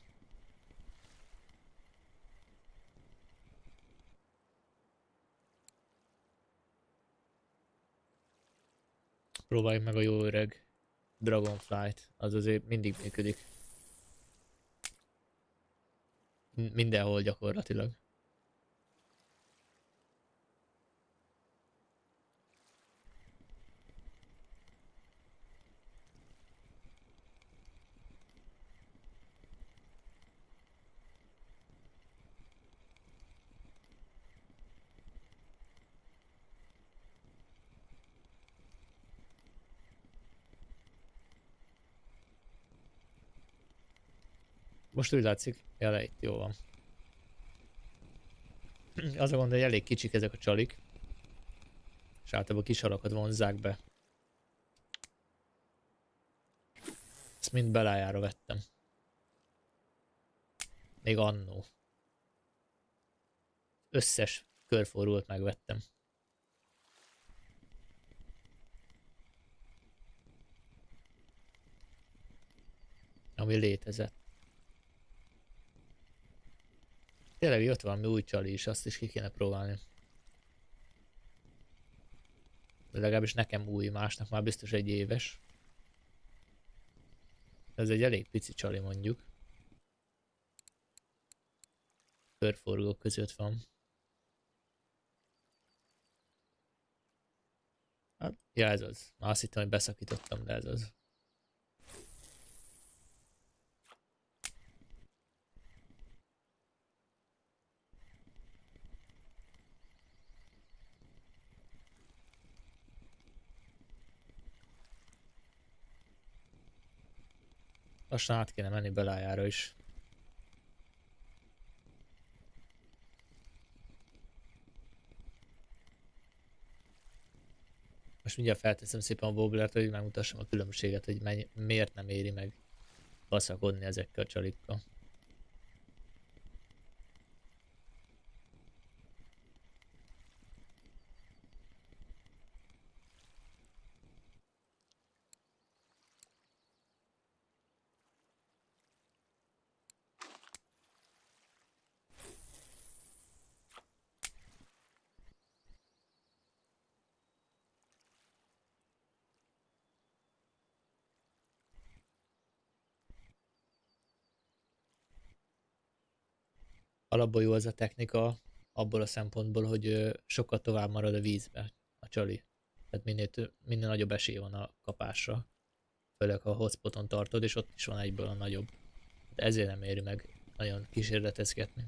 Próbáljuk meg a jó öreg Dragonflight, az azért mindig működik. Mindenhol gyakorlatilag. Most úgy látszik, jele itt jó van. Az a gond, hogy elég kicsik ezek a csalik. És általában kis halakat vonzzák be. Ezt mind belájára vettem. Még annó. Összes körforult megvettem. Ami létezett. Tényleg jött valami új csali is, azt is ki kéne próbálni. De legalábbis nekem új, másnak már biztos egy éves. Ez egy elég pici csali mondjuk. Körforgók között van. Hát, ja ez az. Már azt hittem, hogy beszakítottam, de ez az. Lassan át kéne menni Belájára is. Most mindjárt felteszem szépen a Wobblert, hogy megmutassam a különbséget, hogy mennyi, miért nem éri meg baszakodni ezekkel a csalikkal. Alapból jó az a technika, abból a szempontból, hogy sokkal tovább marad a vízbe a csali. Tehát minél, tő, minél nagyobb esély van a kapásra. Főleg ha a hotspoton tartod, és ott is van egyből a nagyobb. De ezért nem éri meg nagyon kísérletezgetni.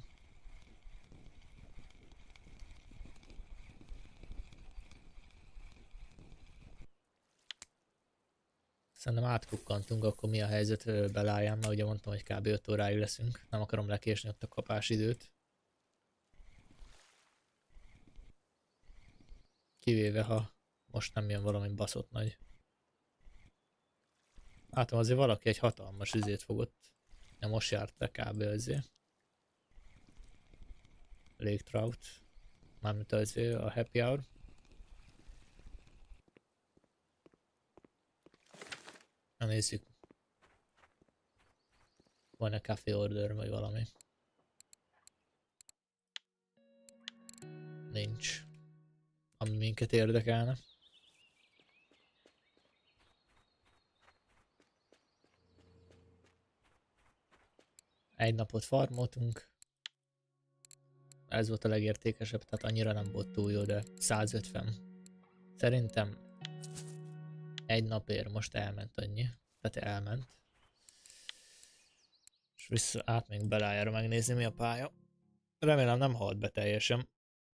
Szerintem átkukkantunk, akkor mi a helyzet Beláján, mert ugye mondtam, hogy kb. öt óráig leszünk. Nem akarom lekésni ott a kapásidőt. Kivéve, ha most nem jön valami baszott nagy. Látom, azért valaki egy hatalmas üzét fogott. Ja, most járt le kb. Azért. Lake Trout. Mármint azért a happy hour. Na nézzük. Van-e café order vagy valami? Nincs. Ami minket érdekelne. Egy napot farmoltunk. Ez volt a legértékesebb, tehát annyira nem volt túl jó, de százötven. Szerintem egy napért most elment annyi. Tehát elment. És vissza át még Belájára megnézni, mi a pálya. Remélem nem halt be teljesen.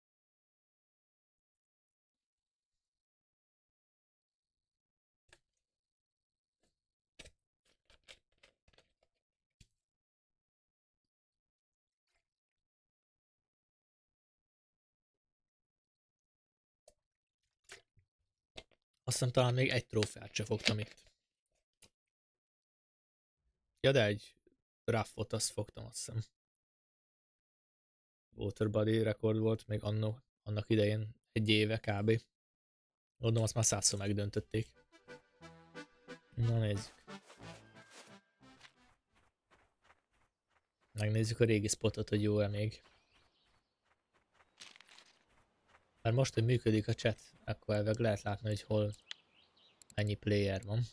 Aztán talán még egy trófeát se fogtam itt. Ja, de egy raffot azt fogtam, azt hiszem. Waterbody rekord volt még anno, annak idején egy éve kb. Gondolom azt már százszor megdöntötték. Na nézzük. Megnézzük a régi spotot, hogy jó-e még. Mert most, hogy működik a chat, akkor elveg lehet látni, hogy hol ennyi player van.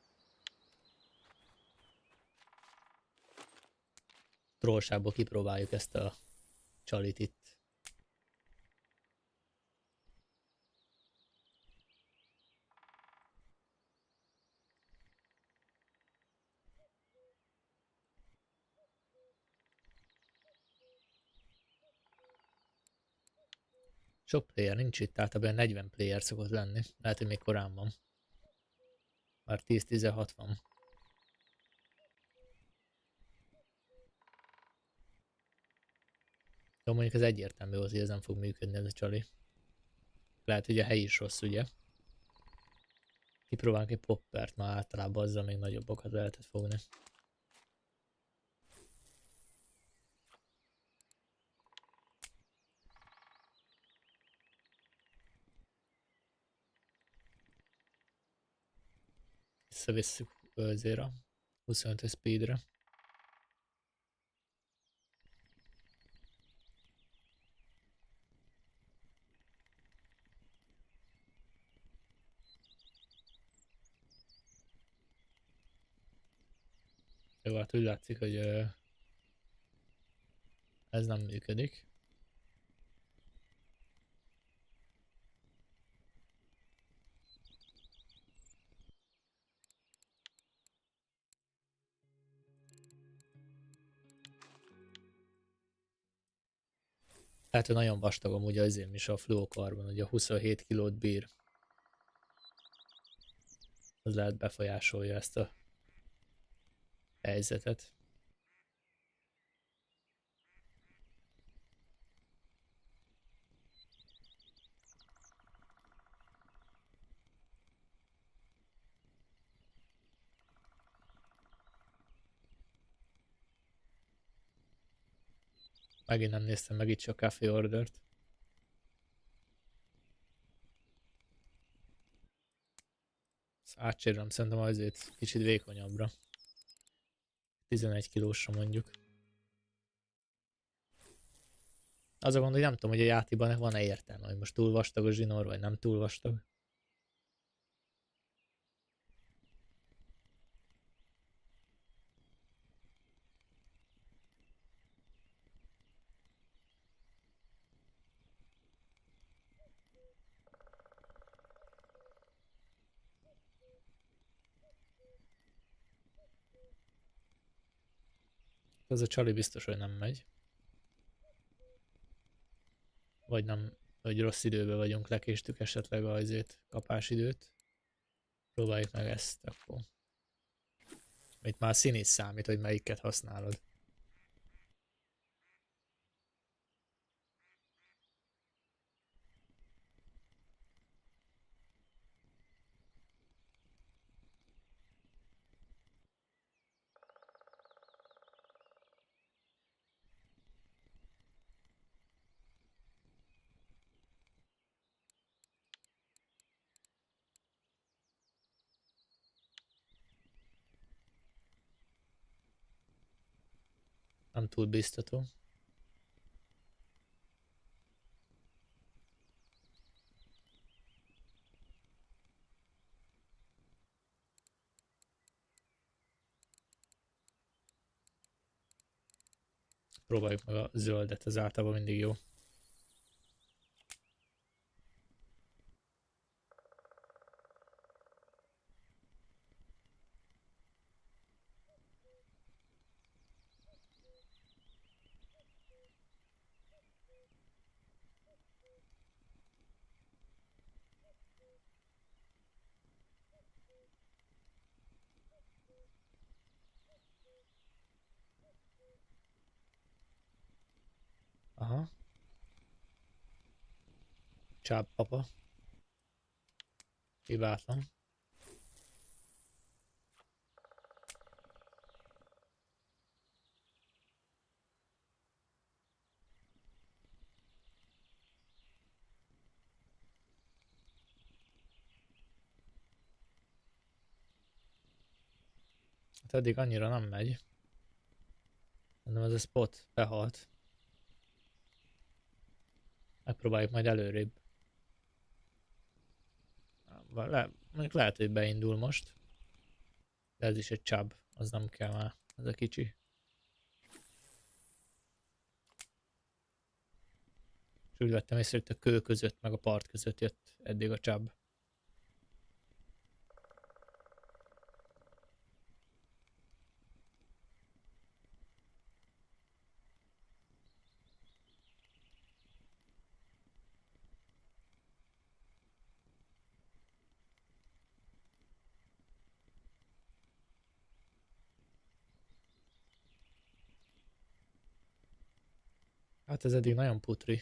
Trollságból kipróbáljuk ezt a csalit itt. Sok player nincs itt, általában negyven player szokott lenni. Lehet, hogy még korán van. Már tíz-tizenhat van. De mondjuk ez egyértelmű, hogy ez nem fog működni ez a csali. Lehet, hogy a hely is rossz, ugye? Kipróbálunk egy poppert, már általában azzal még nagyobbakat lehetett fogni. Visszavisszük azért a huszonöt speedre. Jó, hát úgy látszik, hogy uh, ez nem működik. Hát, hogy nagyon vastag amúgy azért is a fluokarban, hogy a huszonhét kilót bír. Az lehet befolyásolja ezt a helyzetet. Megint nem néztem meg itt csak café ordert. Ezt átcsérlem szerintem azért kicsit vékonyabbra. tizenegy kilósra mondjuk. Az a gond, hogy nem tudom, hogy a játékban van-e értelme, hogy most túl vastag a zsinór, vagy nem túl vastag. Ez a csali biztos, hogy nem megy. Vagy nem, hogy rossz időben vagyunk, lekéstük esetleg azért kapásidőt. Próbáljuk meg ezt akkor. Itt már színész számít, hogy melyiket használod. Nem túl biztató. Próbáljuk meg a zöldet, ez általában mindig jó. Aha. Csáb papa. Hibátlan. Hát eddig annyira nem megy. Mondom, ez a spot behalt. Megpróbáljuk majd előrébb. Le, mondjuk lehet, hogy beindul most. De ez is egy csab, az nem kell már, ez a kicsi. És úgy vettem észre, hogy a kő között, meg a part között jött eddig a csab. Hát ez eddig nagyon putri.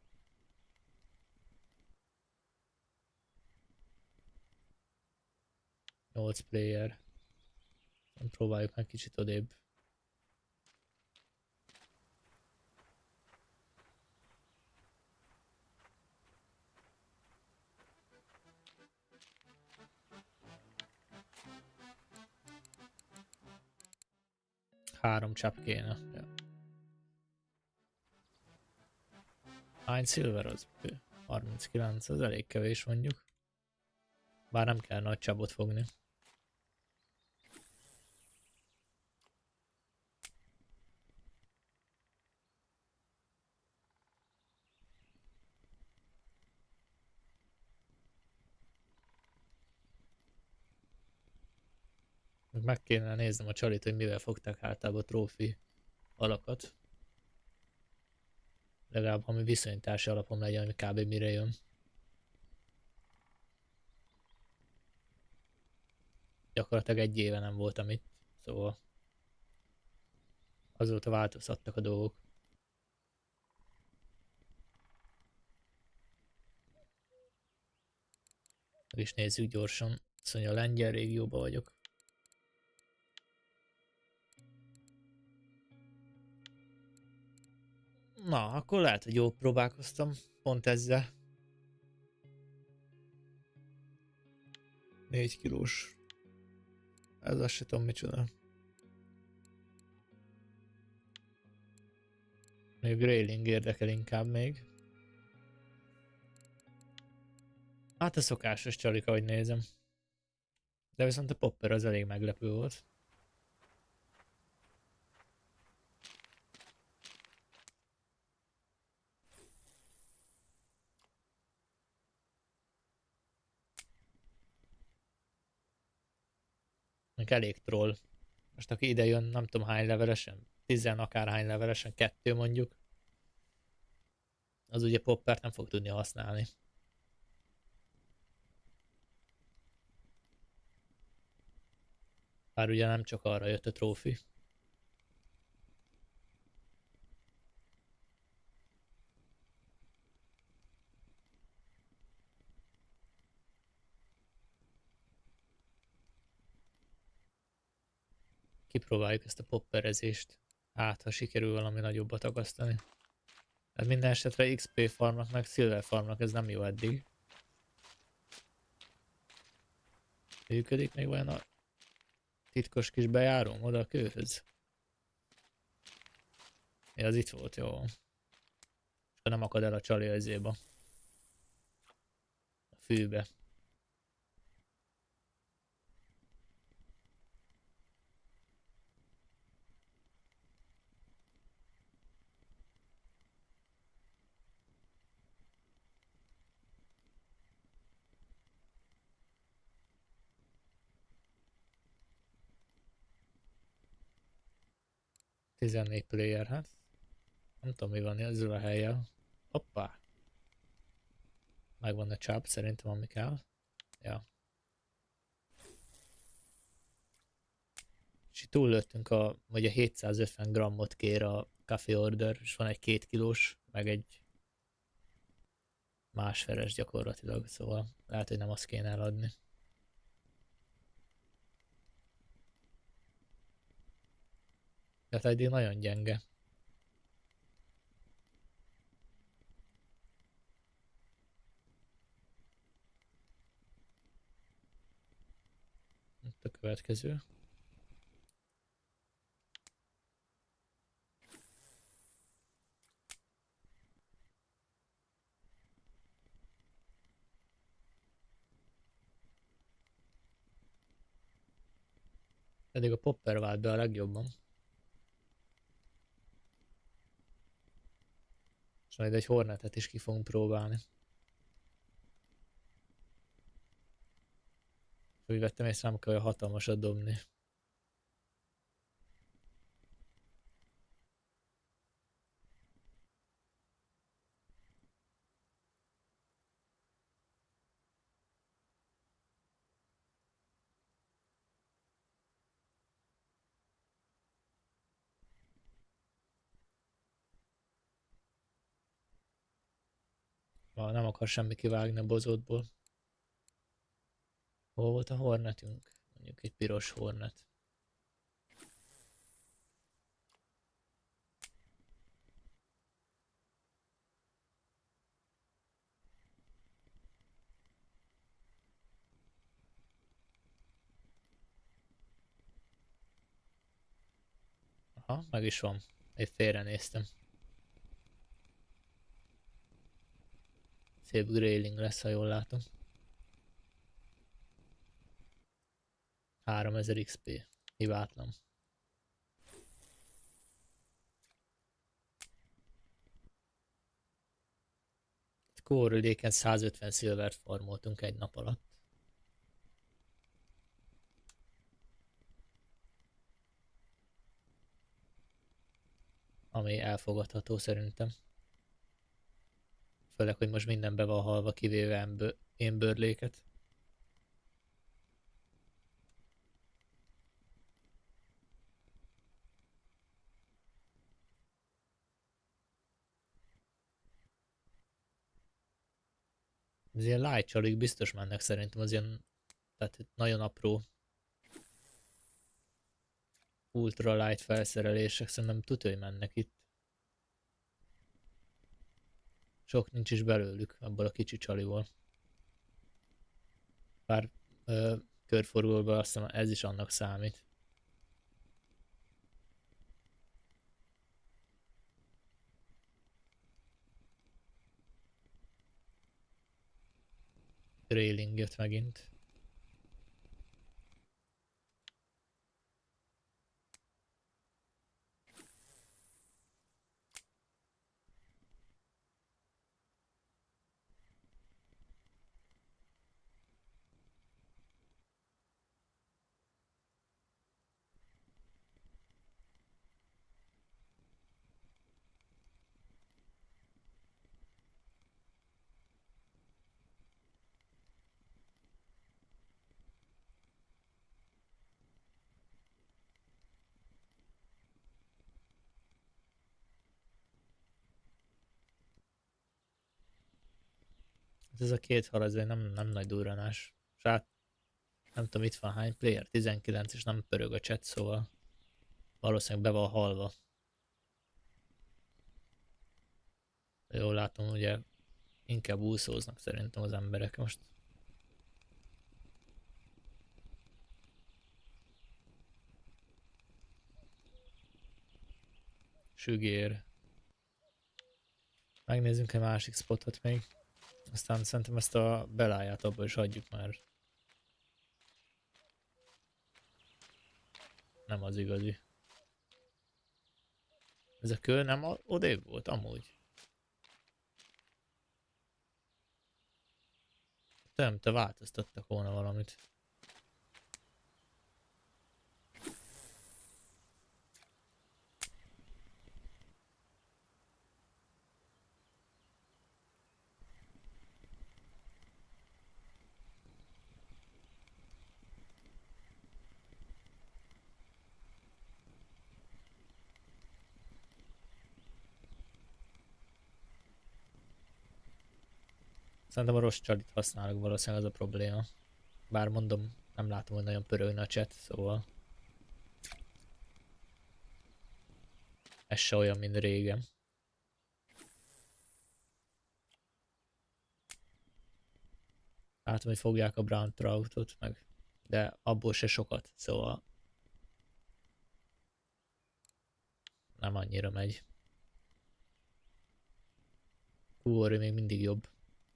nyolc player. Próbáljuk meg kicsit odébb. Három csap kéne. Ja. Hány silver az? harminckilenc, az elég kevés mondjuk. Bár nem kell nagy csapot fogni. Meg kéne néznem a csalit, hogy mivel fogták általában a trófi alakat. Legalább ami viszonyítási alapom legyen, ami kb. Mire jön. Gyakorlatilag egy éve nem voltam itt, szóval azóta változtattak a dolgok. Meg is nézzük gyorsan. Szóval a lengyel régióban vagyok. Na, akkor lehet, hogy jól próbálkoztam pont ezzel. négy kilós. Ez azt se tudom micsoda. Még railing érdekel inkább még. Hát a szokásos csalika, ahogy nézem. De viszont a popper az elég meglepő volt. Még elég troll. Most aki ide jön, nem tudom hány levelesen, tizen akárhány levelesen, kettő mondjuk. Az ugye poppert nem fog tudni használni. Bár ugye nem csak arra jött a trófi. Kipróbáljuk ezt a popperezést. Hát, ha sikerül valami nagyobbat akasztani. Tehát minden esetre iksz pé farmnak meg Silver farmnak ez nem jó eddig. Működik még vajon a titkos kis bejáróm oda a kőhöz? Ja, az itt volt, jó. És nem akad el a csali azéba. A fűbe. tizennégy player, hát. Nem tudom mi van ezzel a helyen. Hoppá. Megvan a csáp, szerintem ami kell. Ja. És itt túllőttünk a, vagy a hétszázötven grammot kér a Café Order, és van egy két kilós, meg egy másfeles gyakorlatilag, szóval lehet, hogy nem azt kéne eladni. Tehát eddig nagyon gyenge. Itt a következő. Eddig a popper vált be a legjobban. És majd egy hornetet is ki fogunk próbálni. Úgy vettem észre, nem kell olyan hatalmasat dobni. Ma nem akar semmi kivágni a bozótból. Hol volt a hornetünk? Mondjuk egy piros hornet. Aha, meg is van. Egy félre néztem. Szép grailing lesz, ha jól látom. háromezer iksz pé. Hibátlan. Kórüléken százötven szilvert farmoltunk egy nap alatt. Ami elfogadható szerintem. Főleg, hogy most minden be van halva, kivéve én bőrléket. Az ilyen light csalik biztos mennek szerintem, az ilyen, tehát nagyon apró ultra light felszerelések, szerintem tudja, hogy mennek itt. Sok nincs is belőlük, abból a kicsi csaliból. Bár ö, körforgóban azt hiszem ez is annak számít. Railing jött megint. Ez a két hal, ez nem, nem nagy durranás. Sát, nem tudom, itt van hány player, tizenkilenc, és nem pörög a chat, szóval valószínűleg be van halva. Jól látom, ugye inkább úszóznak szerintem az emberek most. Sügér. Megnézzünk egy másik spotot még. Aztán szerintem ezt a beláját abba is adjuk már. Nem az igazi. Ez a kő nem odébb volt amúgy. Nem, te változtattak volna valamit. Szerintem a rossz csalit használok, valószínűleg az a probléma. Bár mondom, nem látom, hogy nagyon pörögne a chat, szóval... Ez se olyan, mint régen. Látom, hogy fogják a Brown Troutot meg, de abból se sokat, szóval... Nem annyira megy. Quarry még mindig jobb.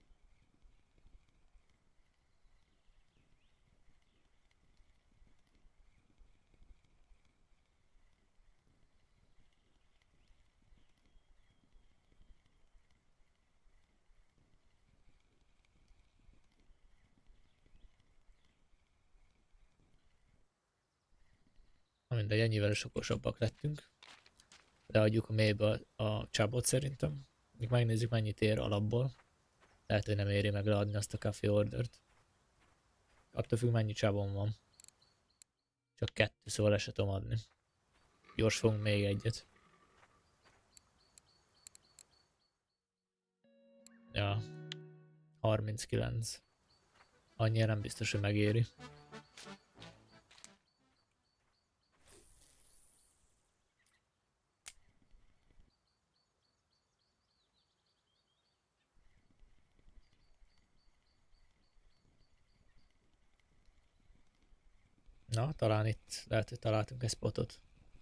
Na mindegy, ennyivel is okosabbak lettünk. Leadjuk a mélybe a, a csábot szerintem. Még megnézzük, mennyit ér alapból. Lehet, hogy nem éri meg leadni azt a café ordert. Attól függ, mennyi csábon van. Csak kettő, szóval le se tudom adni. Gyors fogunk még egyet. Ja. harminckilenc. Annyira nem biztos, hogy megéri. Na, talán itt lehet, hogy találtunk egy spotot.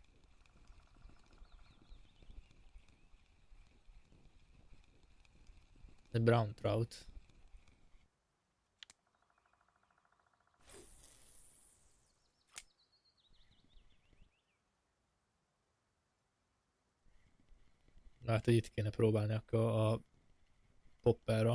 Egy brown trout. Na hát, hogy itt kéne próbálni akkor a popperra.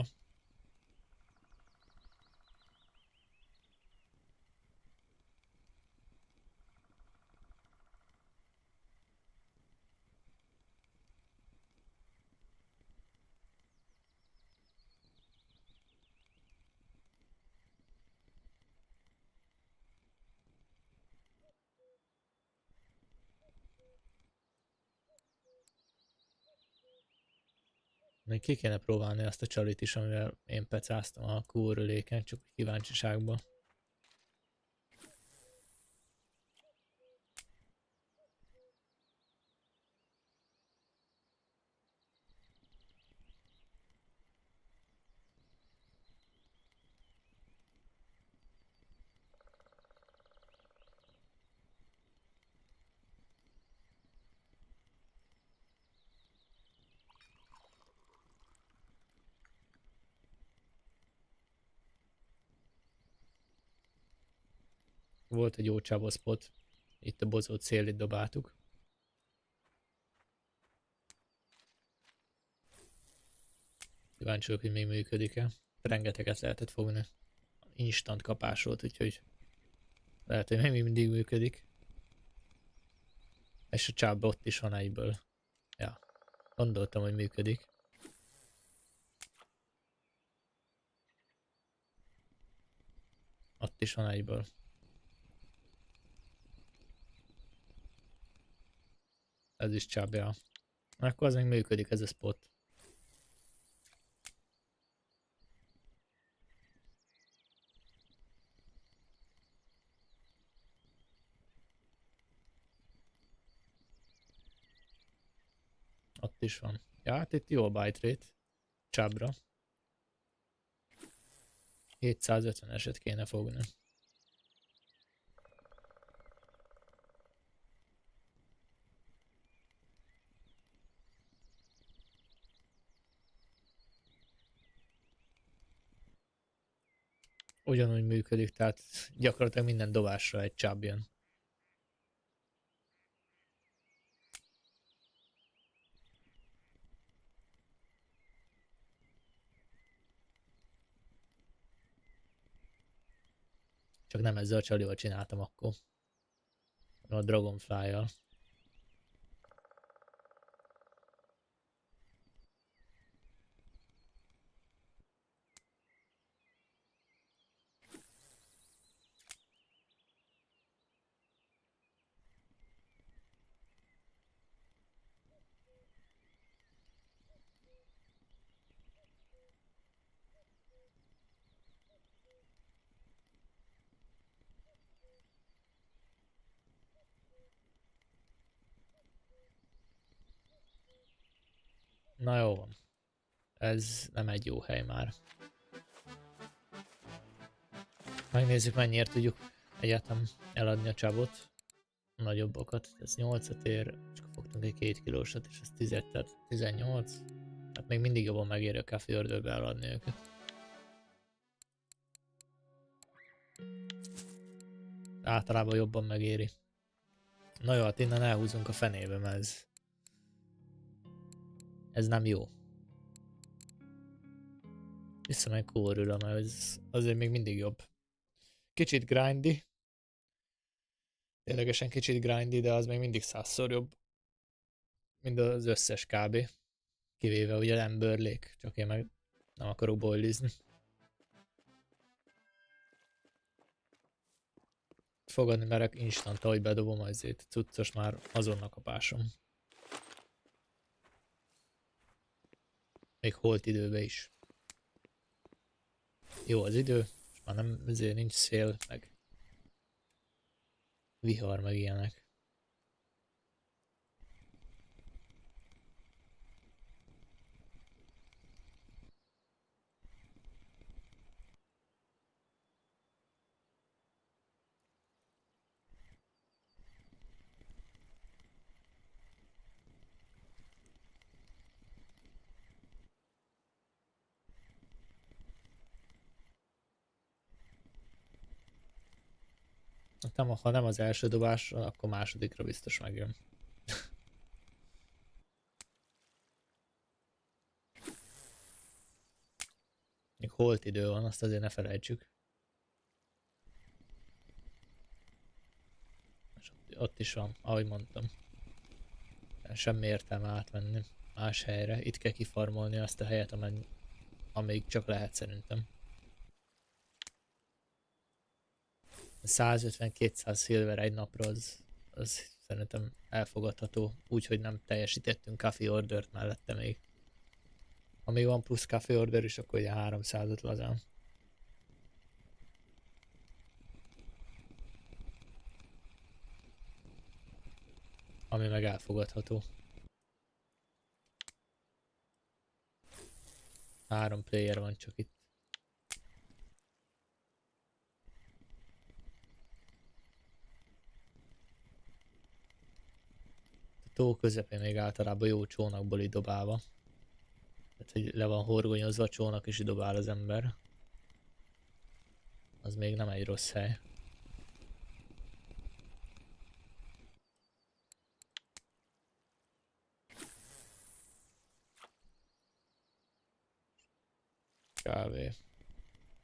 Még ki kéne próbálni azt a csalit is, amivel én pecáztam a kúrüléken, csak kíváncsiságban. Volt egy jó csávó spot. Itt a bozót szélét dobáltuk. Kíváncsi vagyok, hogy még működik-e. Rengeteget lehetett fogni. Instant kapás volt, úgyhogy lehet, hogy még mindig működik. És a csába ott is van egyből. Ja, gondoltam, hogy működik. Ott is van egyből. Ez is csábja. Akkor az még működik, ez a spot. Ott is van. Ja, hát itt jó a bite rate. Csábra. hétszázötveneset kéne fogni. Ugyanúgy működik, tehát gyakorlatilag minden dobásra egy csáb jön. Csak nem ezzel a csalival csináltam akkor. A Dragonfly-jal. Na jó van. Ez nem egy jó hely már. Megnézzük, mennyiért tudjuk egyáltalán eladni a csávot. A nagyobbakat. Ez nyolcat ér, csak fogtunk egy két kilósat, és ez tíz, tehát tizennyolc. Hát még mindig jobban megéri a Café Orderbe eladni őket. Általában jobban megéri. Na jó, hát innen elhúzunk a fenébe, mert ez... Ez nem jó. Vissza meg kórülöm, mert ez azért még mindig jobb. Kicsit grindy. Ténylegesen kicsit grindy, de az még mindig százszor jobb. Mint az összes kb. Kivéve ugye nem bőrlék, csak én meg nem akarok boilizni. Fogadni merek instant, ahogy bedobom azért cuccos, már azonnal kapásom. Még holt időbe is. Jó az idő, és már nem, ezért nincs szél, meg vihar, meg ilyenek. Nem, ha nem az első dobás, akkor másodikra biztos megjön. Még holt idő van, azt azért ne felejtsük. És ott, ott is van, ahogy mondtam. Semmi értelme átmenni más helyre. Itt kell kifarmolni azt a helyet, amely, amelyik csak lehet szerintem. százötven-kétszáz silver egy napra az, az szerintem elfogadható, úgyhogy nem teljesítettünk Café Ordert mellette még. Ha még van plusz Café Order is, akkor ugye háromszázat lazán. Ami meg elfogadható. Három player van csak itt. Tó közepén még általában jó csónakból így dobálva. Tehát, hogy le van horgonyozva a csónak és így dobál az ember. Az még nem egy rossz hely.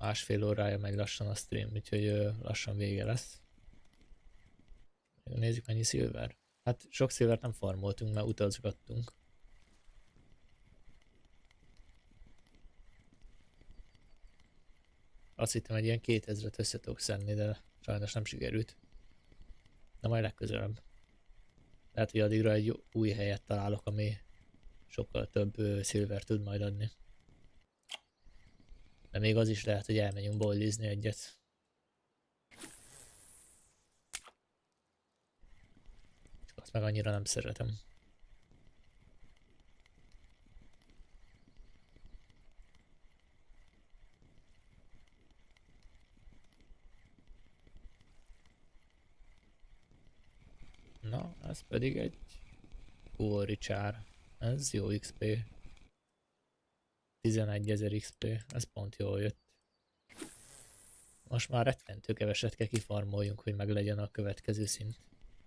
másfél órája megy lassan a stream, úgyhogy ö, lassan vége lesz. Nézzük mennyi szilver. Hát sok szilvert nem farmoltunk, mert utazgattunk. Azt hittem, hogy ilyen kétezret össze tudok szedni, de sajnos nem sikerült. De majd legközelebb. Lehet, hogy addigra egy új helyet találok, ami sokkal több uh, szilver tud majd adni. De még az is lehet, hogy elmegyünk bollizni egyet. Csak azt meg annyira nem szeretem. Na, ez pedig egy Quarry csár. Ez jó iksz pé. tizenegyezer iksz pé, ez pont jól jött. Most már rettentő keveset kell kifarmoljunk, hogy meg legyen a következő szint.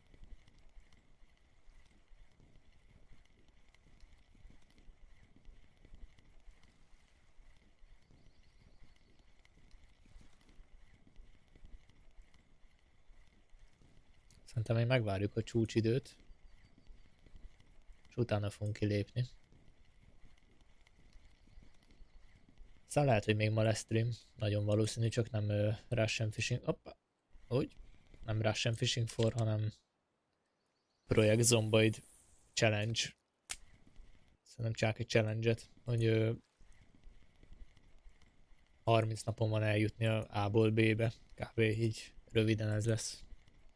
Szerintem még megvárjuk a csúcsidőt, és utána fogunk kilépni. Aztán lehet, hogy még ma lesz stream, nagyon valószínű, csak nem uh, Russian Fishing, oppa, úgy, nem Russian Fishing for, hanem Project Zomboid Challenge. Szerintem csak egy challenge-et, hogy uh, harminc napon van eljutni a A-ból B-be, kb. Így röviden ez lesz.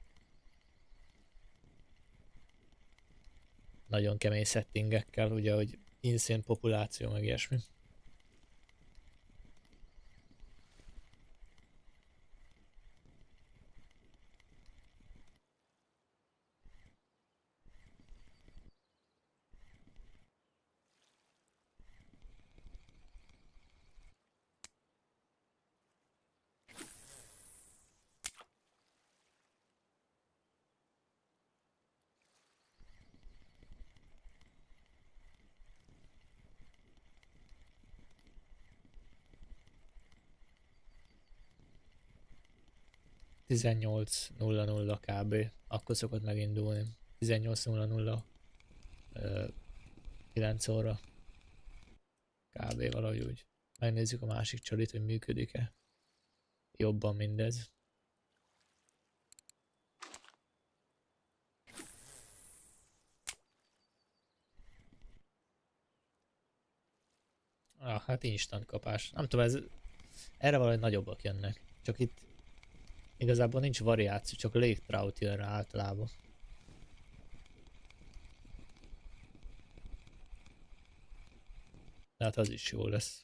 Nagyon kemény settingekkel, ugye, hogy insane populáció, meg ilyesmi. tizennyolc nulla nulla kb. Akkor szokott megindulni. tizennyolc nulla nulla kilenc óra. Kb. Valahogy úgy. Megnézzük a másik csalit, hogy működik-e. Jobban mindez. Ah, hát instant kapás. Nem tudom, ez... Erre valahogy nagyobbak jönnek. Csak itt igazából nincs variáció, csak lake trout jön rá általában. De hát az is jó lesz.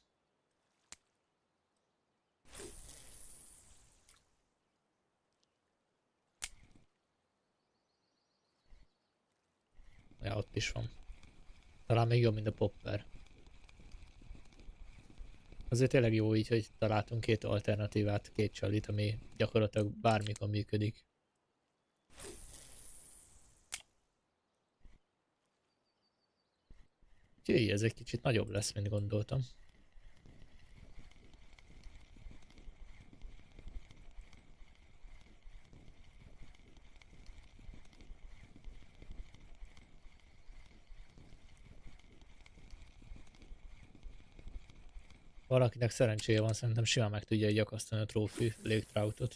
Ja, ott is van. Talán még jobb, mint a popper. Azért tényleg jó így, hogy találtunk két alternatívát, két csalit, ami gyakorlatilag bármikor működik. Úgyhogy ez egy kicsit nagyobb lesz, mint gondoltam. Valakinek szerencséje van, szerintem simán meg tudja így akasztani a trófi lake troutot.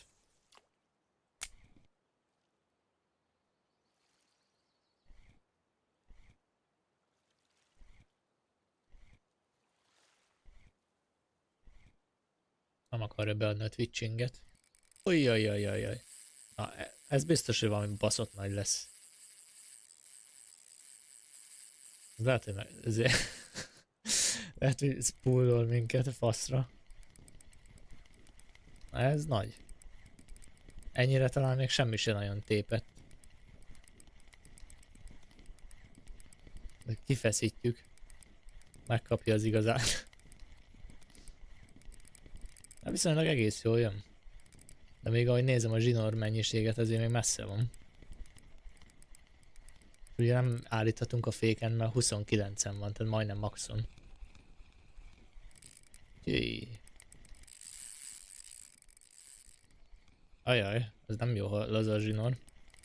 Nem akarja beadni a twitchinget. Ujjajajajaj. Na, ez biztos, hogy valami baszott nagy lesz. Lehet, hogy meg... Ezért... Lehet, hogy spoolol minket a faszra. Na, ez nagy. Ennyire talán még semmi sem nagyon tépett. De kifeszítjük. Megkapja az igazát. De viszonylag egész jól jön. De még ahogy nézem a zsinór mennyiséget, azért még messze van. Ugye nem állíthatunk a féken, mert huszonkilencen van, tehát majdnem maxon. Jé. Ajaj, ez nem jó, ha laza zsinór.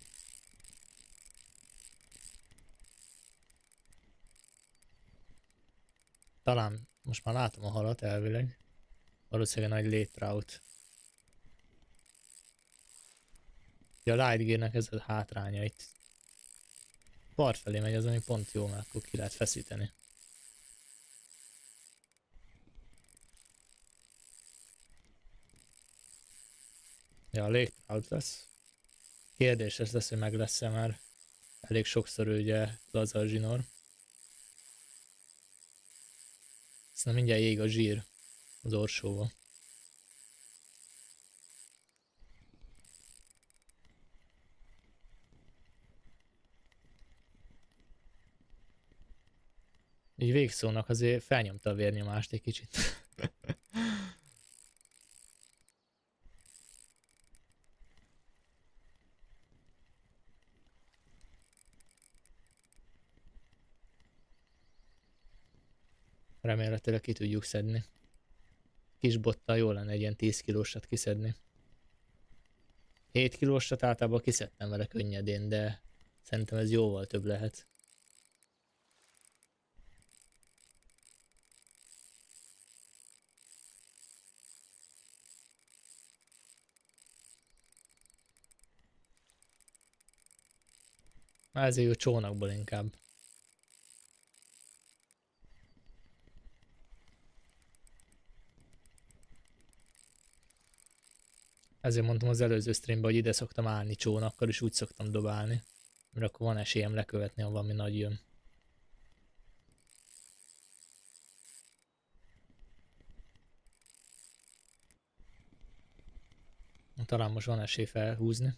Talán most már látom a halat elvileg. Valószínűleg nagy létráut. Ja, a Light Gear-nek ez a hátránya itt. Part felé megy az, ami pont jó, mert akkor ki lehet feszíteni. Ja, a létráut lesz. Kérdés ez lesz, hogy meg lesz-e, mert elég sokszor ugye laza a zsinór. Aztán mindjárt ég a zsír az orsóba. Így végszónak azért felnyomta a vérnyomást egy kicsit. Remélhetőleg ki tudjuk szedni. Kis bottal jó lenne egy ilyen tíz kilósat kiszedni. hét kilósat általában kiszedtem vele könnyedén, de szerintem ez jóval több lehet. Már ezért jó csónakból inkább. Ezért mondtam az előző streamben, hogy ide szoktam állni csónakkal, és úgy szoktam dobálni. Mert akkor van esélyem lekövetni, ha valami nagy jön. Talán most van esély felhúzni.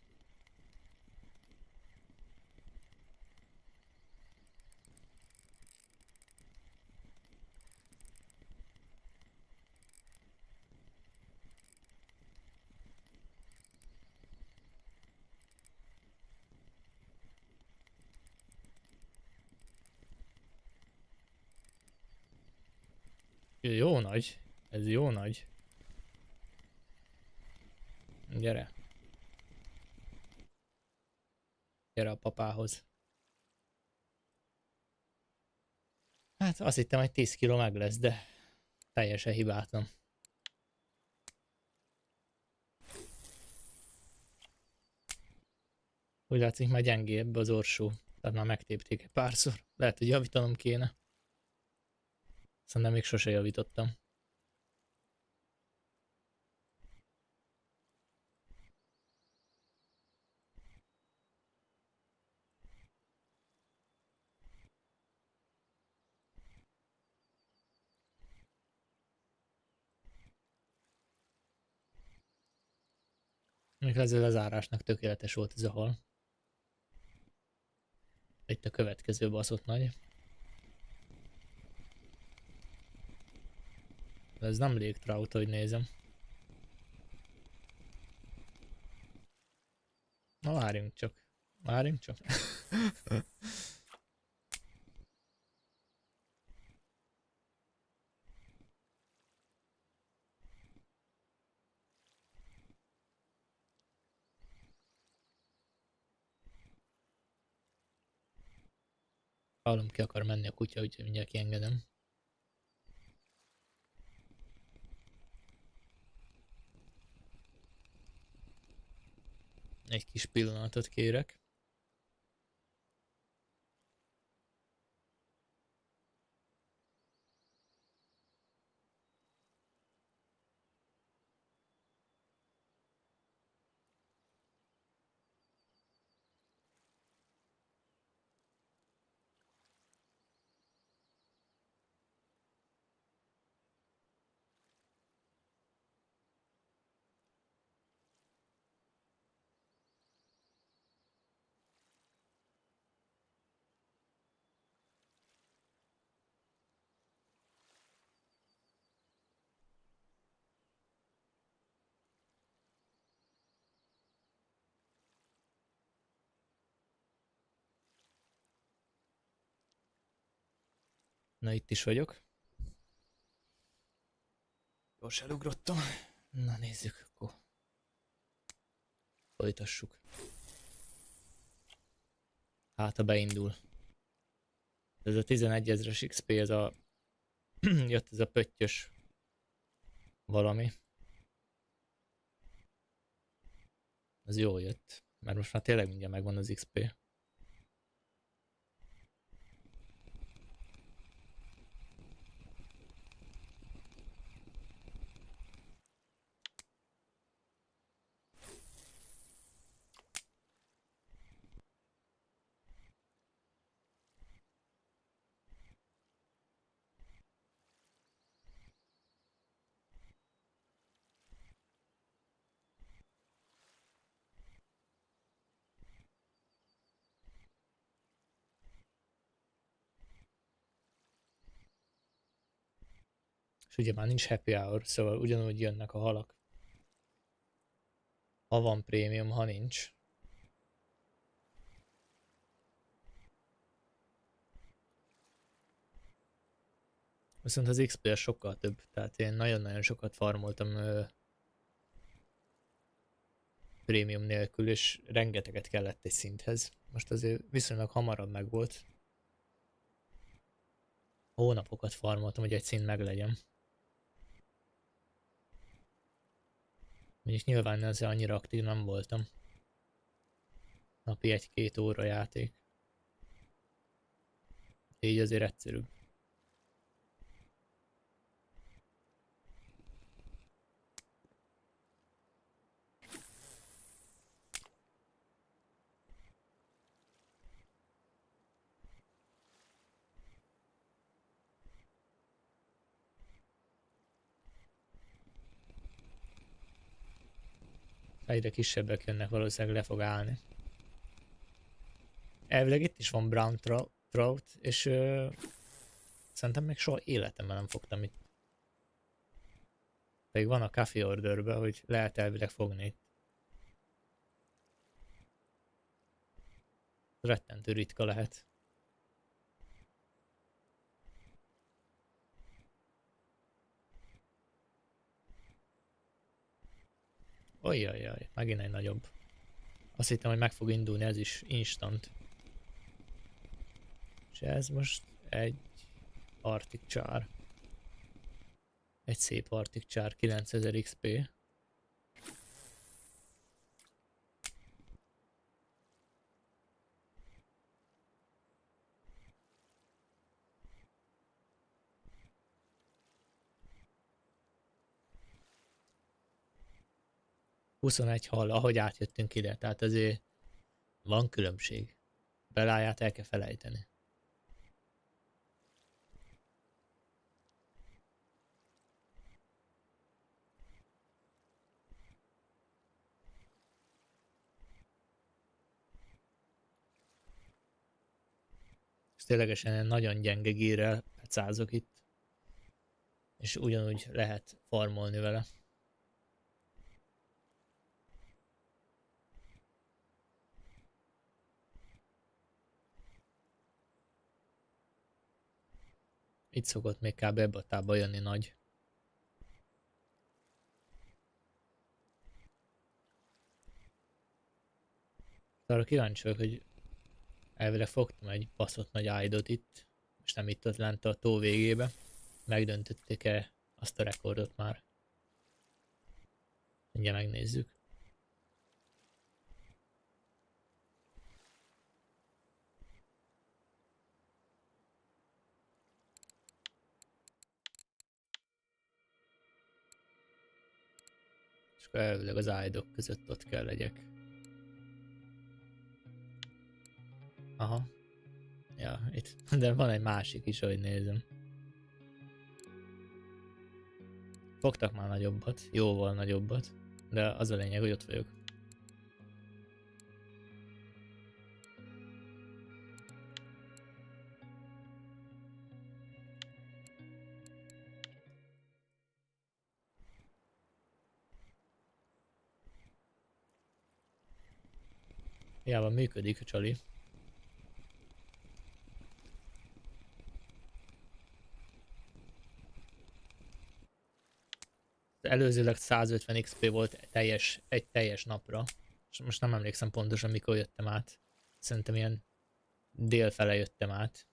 Jó nagy. Ez jó nagy. Gyere. Gyere a papához. Hát azt hittem, hogy tíz kiló meg lesz, de teljesen hibátlan. Úgy látszik, már gyengébb az orsó. Tehát már megtépték egy párszor. Lehet, hogy javítanom kéne. Szerintem még sose javítottam. Még ezzel az árásnak tökéletes volt ez a hal. Itt a következő baszott nagy. De ez nem Lake Trout, hogy nézem. Na várjunk csak. Várjunk csak. Hallom, ki akar menni a kutya, úgyhogy mindjárt kiengedem. Egy kis pillanatot kérek. Na itt is vagyok. Gyors elugrottam. Na nézzük akkor. folytassuk. Hát, ha beindul. Ez a tizenegyezres iksz pé, ez a... jött ez a pöttyös valami. Ez jól jött, mert most már tényleg mindjárt megvan az iksz pé. És ugye már nincs happy hour, szóval ugyanúgy jönnek a halak. Ha van prémium, ha nincs. Viszont az iksz pé sokkal több, tehát én nagyon-nagyon sokat farmoltam ö, prémium nélkül, és rengeteget kellett egy szinthez. Most azért viszonylag hamarabb megvolt. Hónapokat farmoltam, hogy egy szint meglegyen. Mondjuk nyilván ezzel annyira aktív nem voltam. Napi egy-két óra játék. Így azért egyszerűbb. Egyre kisebbek jönnek, valószínűleg le fog állni. Elvileg itt is van brown trout, és ö, szerintem még soha életemben nem fogtam itt. Pedig van a coffee orderben, hogy lehet elvileg fogni itt. Rettentő ritka lehet. Ojjajjaj, megint egy nagyobb. Azt hittem, hogy meg fog indulni, ez is instant. És ez most egy Arctic Char. Egy szép Arctic Char, kilencezer iksz pé. huszonegy hal, ahogy átjöttünk ide, tehát azért van különbség. Beláját el kell felejteni. És ténylegesen nagyon gyenge gírrel pecázok itt. És ugyanúgy lehet farmolni vele. Itt szokott még kb. Ebbe a tába jönni nagy. Arra kíváncsi vagyok, hogy elvileg fogtam egy baszott nagy ájdot itt, és nem itt ott lent a tó végébe. Megdöntötték-e azt a rekordot már? Mindjárt megnézzük. És akkor elvileg az ájdok között ott kell legyek. Aha. Ja, itt. De van egy másik is, ahogy nézem. Fogtak már nagyobbat, jóval nagyobbat, de az a lényeg, hogy ott vagyok. Hiába működik a csali. Előzőleg százötven iksz pé volt teljes, egy teljes napra. És most nem emlékszem pontosan mikor jöttem át. Szerintem ilyen délfele jöttem át.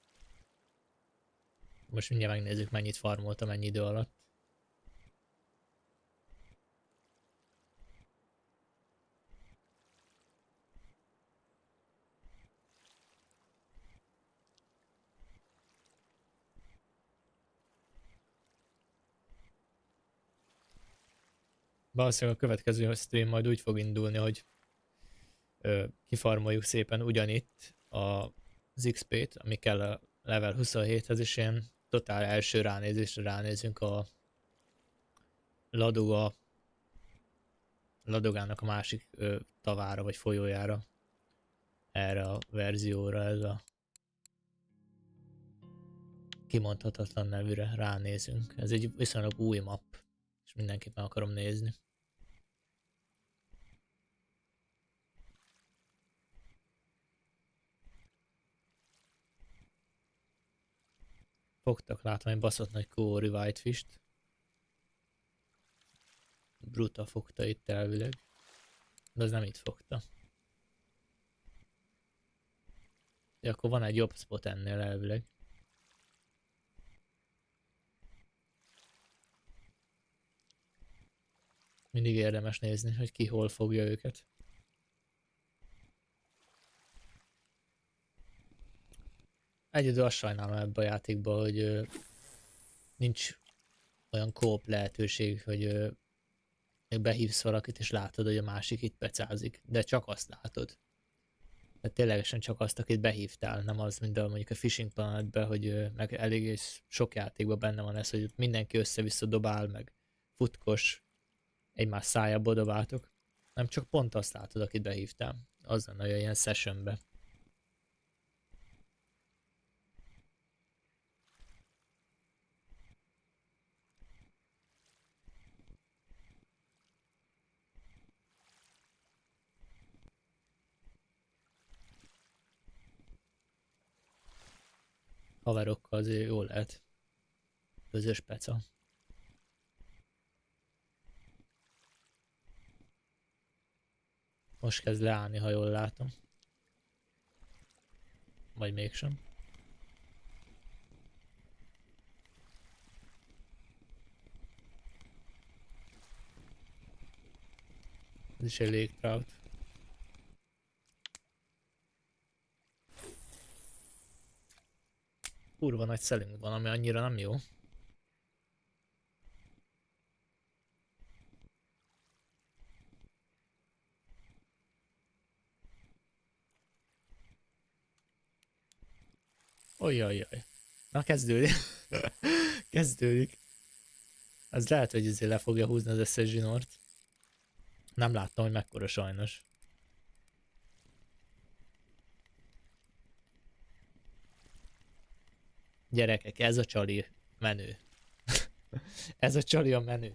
Most mindjárt megnézzük, mennyit farmoltam ennyi idő alatt. Valószínűleg a következő stream majd úgy fog indulni, hogy ö, kifarmoljuk szépen ugyanitt az iksz pét, ami kell a level huszonhéthez, és ilyen totál első ránézésre ránézünk a Ladoga, Ladogának a másik ö, tavára vagy folyójára. Erre a verzióra, ez a kimondhatatlan nevűre ránézünk. Ez egy viszonylag új map, és mindenképpen akarom nézni. Fogtak, látom egy baszott nagy kóri whitefish-t. Bruta fogta itt elvileg. De az nem itt fogta. De akkor van egy jobb spot ennél elvileg. Mindig érdemes nézni, hogy ki hol fogja őket. Egyedül azt sajnálom ebben a játékban, hogy ö, nincs olyan kóp lehetőség, hogy ö, behívsz valakit és látod, hogy a másik itt pecázik, de csak azt látod. Tehát ténylegesen csak azt, akit behívtál, nem az, mint a, mondjuk a Fishing Planetben, hogy ö, meg elég sok játékban benne van ez, hogy mindenki össze-vissza dobál, meg futkos, egymás szájába dobáltok, nem csak pont azt látod, akit behívtál. Az lenne olyan ilyen sessionbe. Haverokkal azért jól lehet. Közös peca. Most kezd leállni, ha jól látom. Vagy mégsem. Ez is egy lake trout. Kurva nagy szelünk van, ami annyira nem jó. Ojjajjaj. Na kezdődik. Kezdődik. Az lehet, hogy ezért le fogja húzni az összes zsinort. Nem láttam, hogy mekkora sajnos. Gyerekek, ez a csali menő. Ez a csali a menő.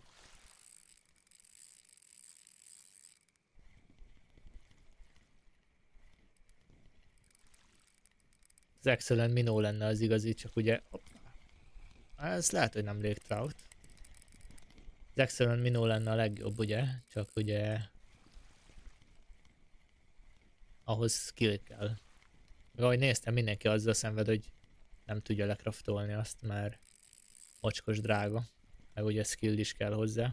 Az Excellent Minnow lenne az igazi, csak ugye... Ez lehet, hogy nem Lake Trout. Az Excellent Minnow lenne a legjobb, ugye? Csak ugye... Ahhoz skill kell. Meg ahogy néztem, mindenki azzal szenved, hogy nem tudja lekraftolni azt, mert mocskos drága. Meg ugye skill is kell hozzá.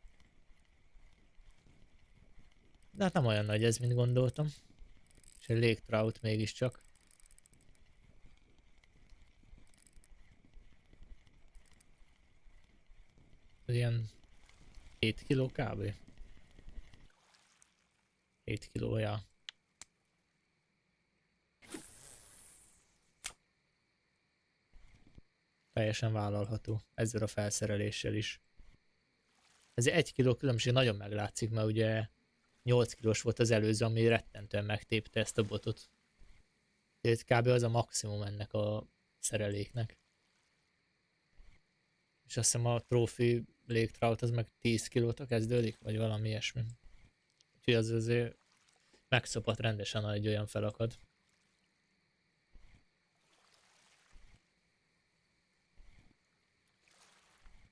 De hát nem olyan nagy ez, mint gondoltam. És egy Lake Trout mégiscsak. Ez ilyen hét kiló kb. hét kiló, ja. Teljesen vállalható. Ezzel a felszereléssel is. Ez egy kiló különbség nagyon meglátszik, mert ugye nyolc kilós volt az előző, ami rettentően megtépte ezt a botot. Ez kb. Az a maximum ennek a szereléknek. És azt hiszem a trófi Lake Trout az meg tíz kilóta kezdődik, vagy valami ilyesmi. Úgyhogy az azért megszopat rendesen, ha egy olyan felakad.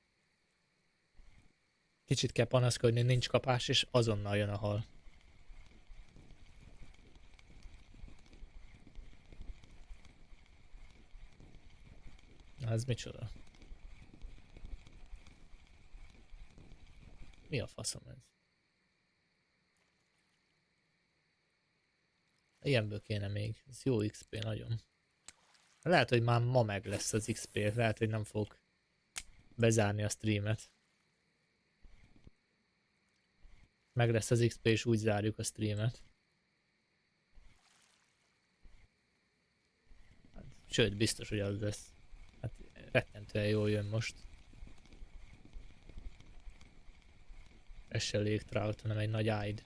Kicsit kell panaszkodni, nincs kapás, és azonnal jön a hal. Ez micsoda? Mi a faszom ez? Ilyenből kéne még. Ez jó iksz pé nagyon. Lehet, hogy már ma meg lesz az iksz pé. Lehet, hogy nem fog bezárni a streamet. Meg lesz az iksz pé és úgy zárjuk a streamet. Sőt, biztos, hogy az lesz. Hát rettentően jól jön most. Ez se légtrout, hanem egy nagy ájd.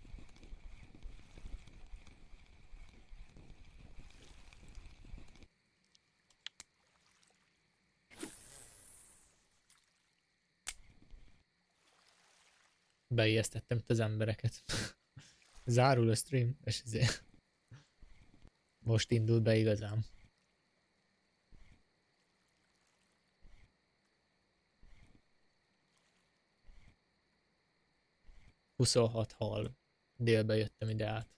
Beijesztettem itt az embereket. Zárul a stream, és ezért most indul be igazán. huszonhat hal. Délbe jöttem ide át.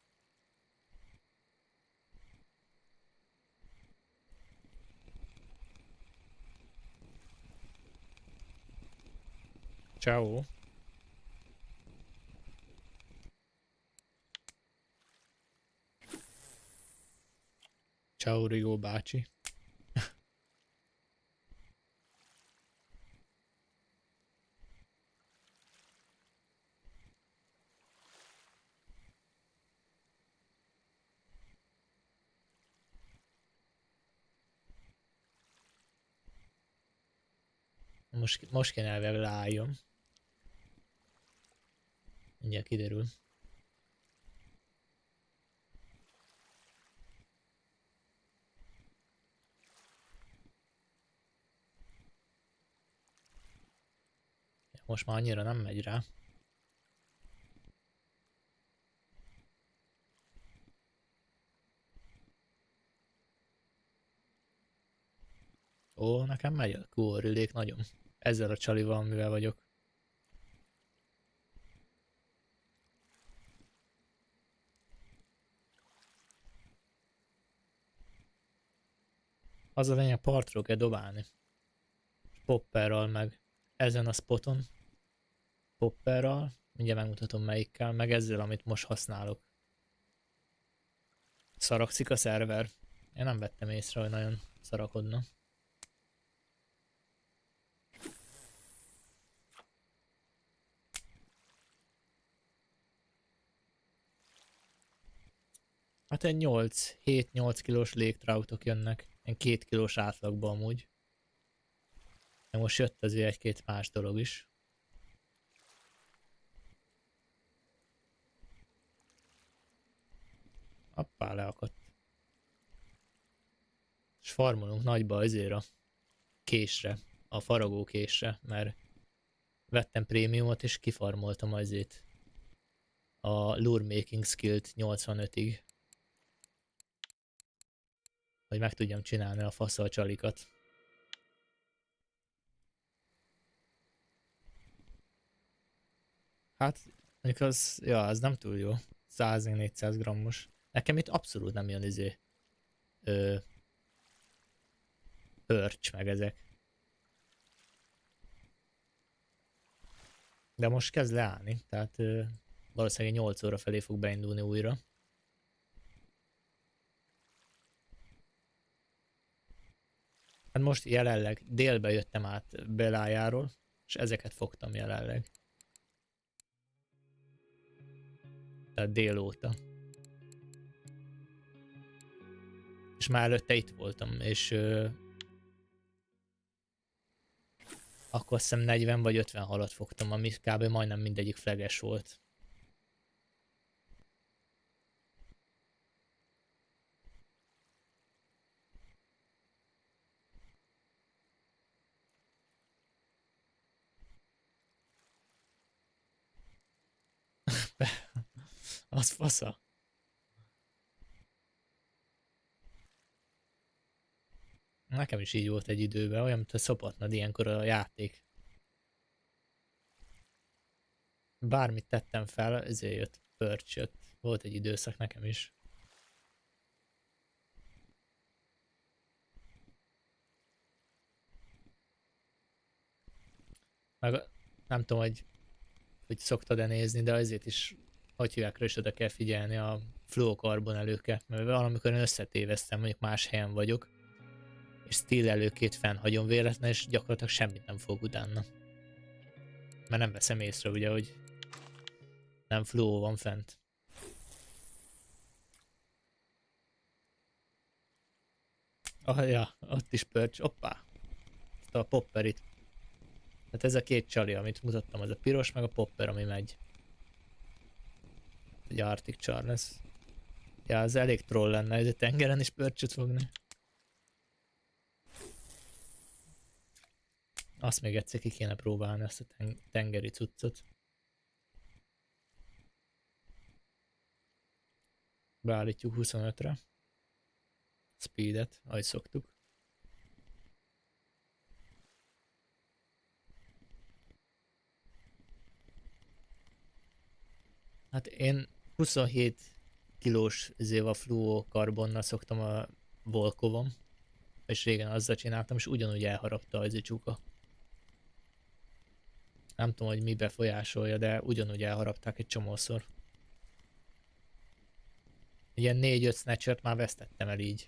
Ciao. Ciao Rigó bácsi. Most, most kéne elvileg leálljon. Mindjárt kiderül. Most már annyira nem megy rá. Ó, nekem megy a kú o rülék nagyon. Ezzel a csalival, mivel vagyok. Az a lényeg, partról kell dobálni. Popperral meg ezen a spoton. Popperral. Mindjárt megmutatom melyikkel, meg ezzel, amit most használok. Szarakszik a szerver. Én nem vettem észre, hogy nagyon szarakodna. Hát egy nyolc, hét-nyolc kilós légtrautok jönnek. Ilyen két kilós átlagban amúgy. De most jött azért egy-két más dolog is. Hoppá, leakadt. És farmolunk nagyba azért a késre, a faragó késre, mert vettem prémiumot és kifarmoltam azért a lure making skillt nyolcvanötig. Hogy meg tudjam csinálni a faszal csalikat. Hát, mondjuk az, ja, az nem túl jó. száz-négyszáz grammos. Nekem itt abszolút nem jön izé. Ö, pörcs meg ezek. De most kezd leállni, tehát ö, valószínűleg nyolc óra felé fog beindulni újra. Hát most jelenleg délbe jöttem át Belájáról, és ezeket fogtam jelenleg. Tehát délóta. És már előtte itt voltam, és ö, akkor azt hiszem negyven vagy ötven halat fogtam, ami kb. Majdnem mindegyik fleges volt. Az fasza. Nekem is így volt egy időben, olyan, mint a szopatnad ilyenkor a játék. Bármit tettem fel, ezért jött pörcs, jött. Volt egy időszak nekem is. Meg nem tudom, hogy, hogy szoktad-e nézni, de azért is, hogy hívják rá, is oda kell figyelni a fluokarbon előkre. Mert valamikor én összetéveztem, mondjuk más helyen vagyok, és steel előkét fennhagyom véletlen, és gyakorlatilag semmit nem fog utána. Mert nem veszem észre, ugye, hogy nem fluó van fent. Ah, ja, ott is pörcs. Hoppá! Ezt a popperit. Tehát ez a két csali, amit mutattam, az a piros, meg a popper, ami megy. Egy Arctic Charles. Ja, az elég troll lenne, hogy a tengeren is pörcsöt fogni. Azt még egyszer ki kéne próbálni, ezt a ten tengeri cuccot. Beállítjuk huszonötre. Speedet, ahogy szoktuk. Hát én huszonhét kilós zéva fluokarbonnal szoktam a Volkovom, és régen azzal csináltam, és ugyanúgy elharapta az csuka. Nem tudom, hogy mi befolyásolja, de ugyanúgy elharapták egy csomószor. Ilyen négy-öt snatchert már vesztettem el így.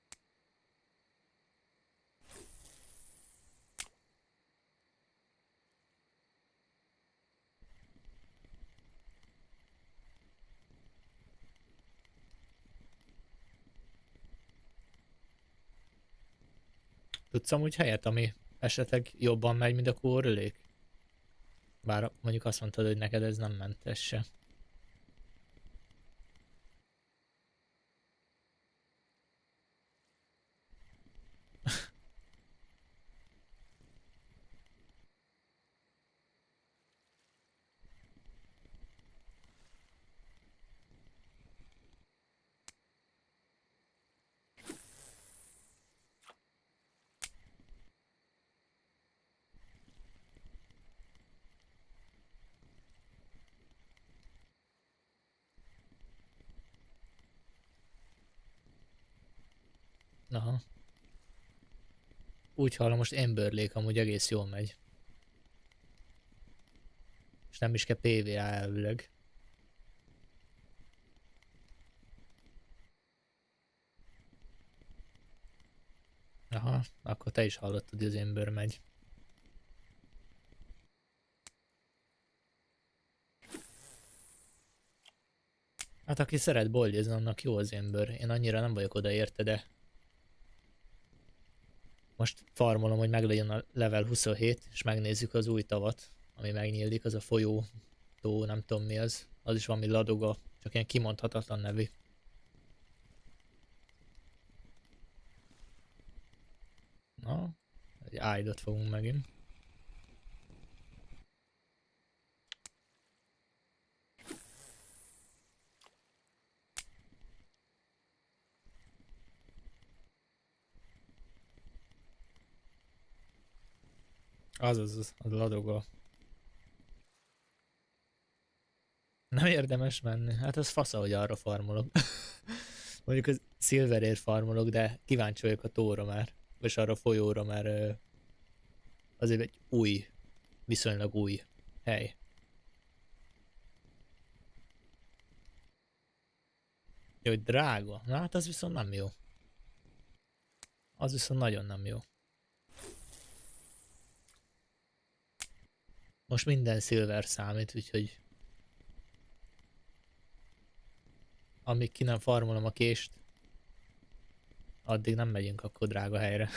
Tudsz amúgy helyet, ami esetleg jobban megy, mint a kórülék? Bár mondjuk azt mondtad, hogy neked ez nem ment, ez se. Aha. Úgy hallom, most Emberlék amúgy egész jól megy. És nem is kell pé vé á elvileg. Aha, akkor te is hallottad, hogy az Ember megy. Hát aki szeret bolgyizni, annak jó az Ember. Én annyira nem vagyok oda érte, de... Most farmolom, hogy meglegyen a level huszonhét, és megnézzük az új tavat, ami megnyílik, az a folyó, tó, nem tudom mi az. Az is valami Ladoga, csak ilyen kimondhatatlan nevű. Na, egy ájdot fogunk megint. Az az, az, az Ladoga. Nem érdemes menni, hát az fasz, hogy arra farmolok. Mondjuk az Silverért farmolok, de kíváncsi vagyok a tóra már. És arra a folyóra, mert azért egy új, viszonylag új hely. Jó, hogy drága. Na hát az viszont nem jó. Az viszont nagyon nem jó. Most minden Silver számít, úgyhogy... Amíg ki nem farmolom a kést, addig nem megyünk akkor drága helyre.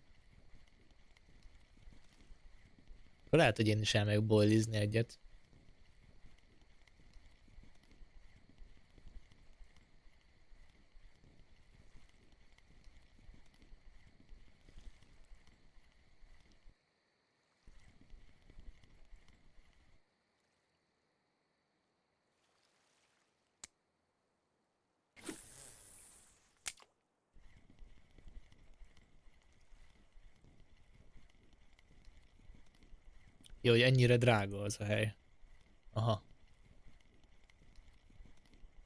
Akkor lehet, hogy én is elmegyek boilizni egyet. Jó, hogy ennyire drága az a hely. Aha.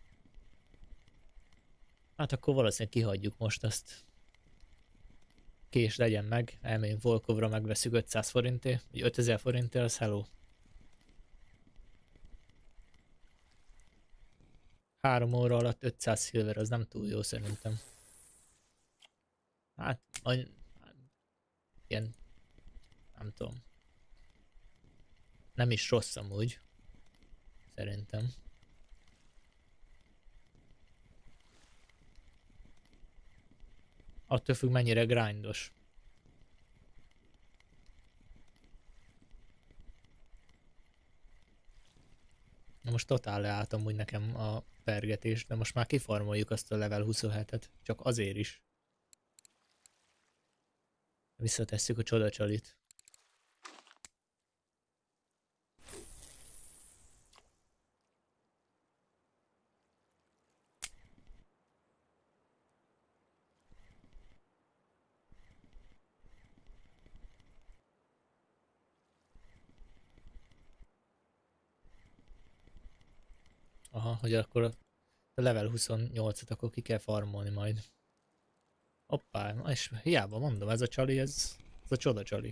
Hát akkor valószínűleg kihagyjuk most azt. kés legyen meg, elmegyünk Volkovra, megveszünk ötszáz forintért, vagy ötezer forintért, az hello. Három óra alatt ötszáz silver, az nem túl jó szerintem. Hát, any... ilyen, nem tudom. Nem is rossz amúgy. Szerintem. Attól függ, mennyire grindos. Na most totál leállt amúgy nekem a pergetés, de most már kifarmoljuk azt a level huszonhetet. Csak azért is. Visszatesszük a csodacsalit. Aha, hogy akkor a level huszonnyolcat akkor ki kell farmolni majd. Hoppá, és hiába mondom, ez a csali, ez, ez a csoda csali.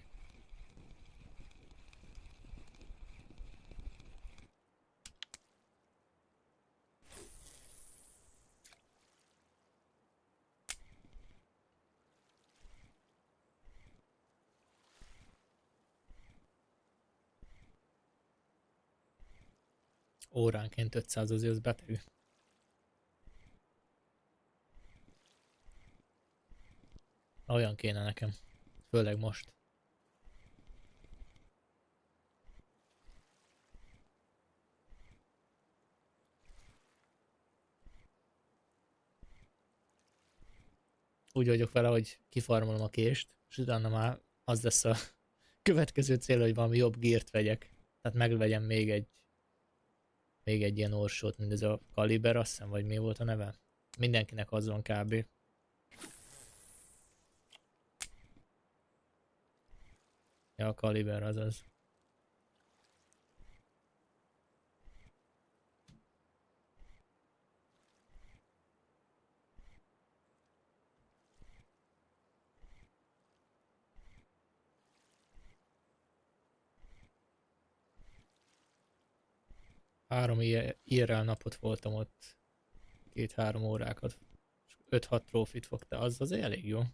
Óránként ötszáz azért az beteg. Olyan kéne nekem. Főleg most. Úgy vagyok vele, hogy kifarmolom a kést, és utána már az lesz a következő cél, hogy valami jobb gírt vegyek. Tehát megvegyem még egy még egy ilyen orsót, mint ez a Kaliber, azt hiszem, vagy mi volt a neve? Mindenkinek az van kb. Ja, a Kaliber azaz. Három írrel napot voltam ott. Két-három órákat. öt-hat trófit fogta, az azért elég jó.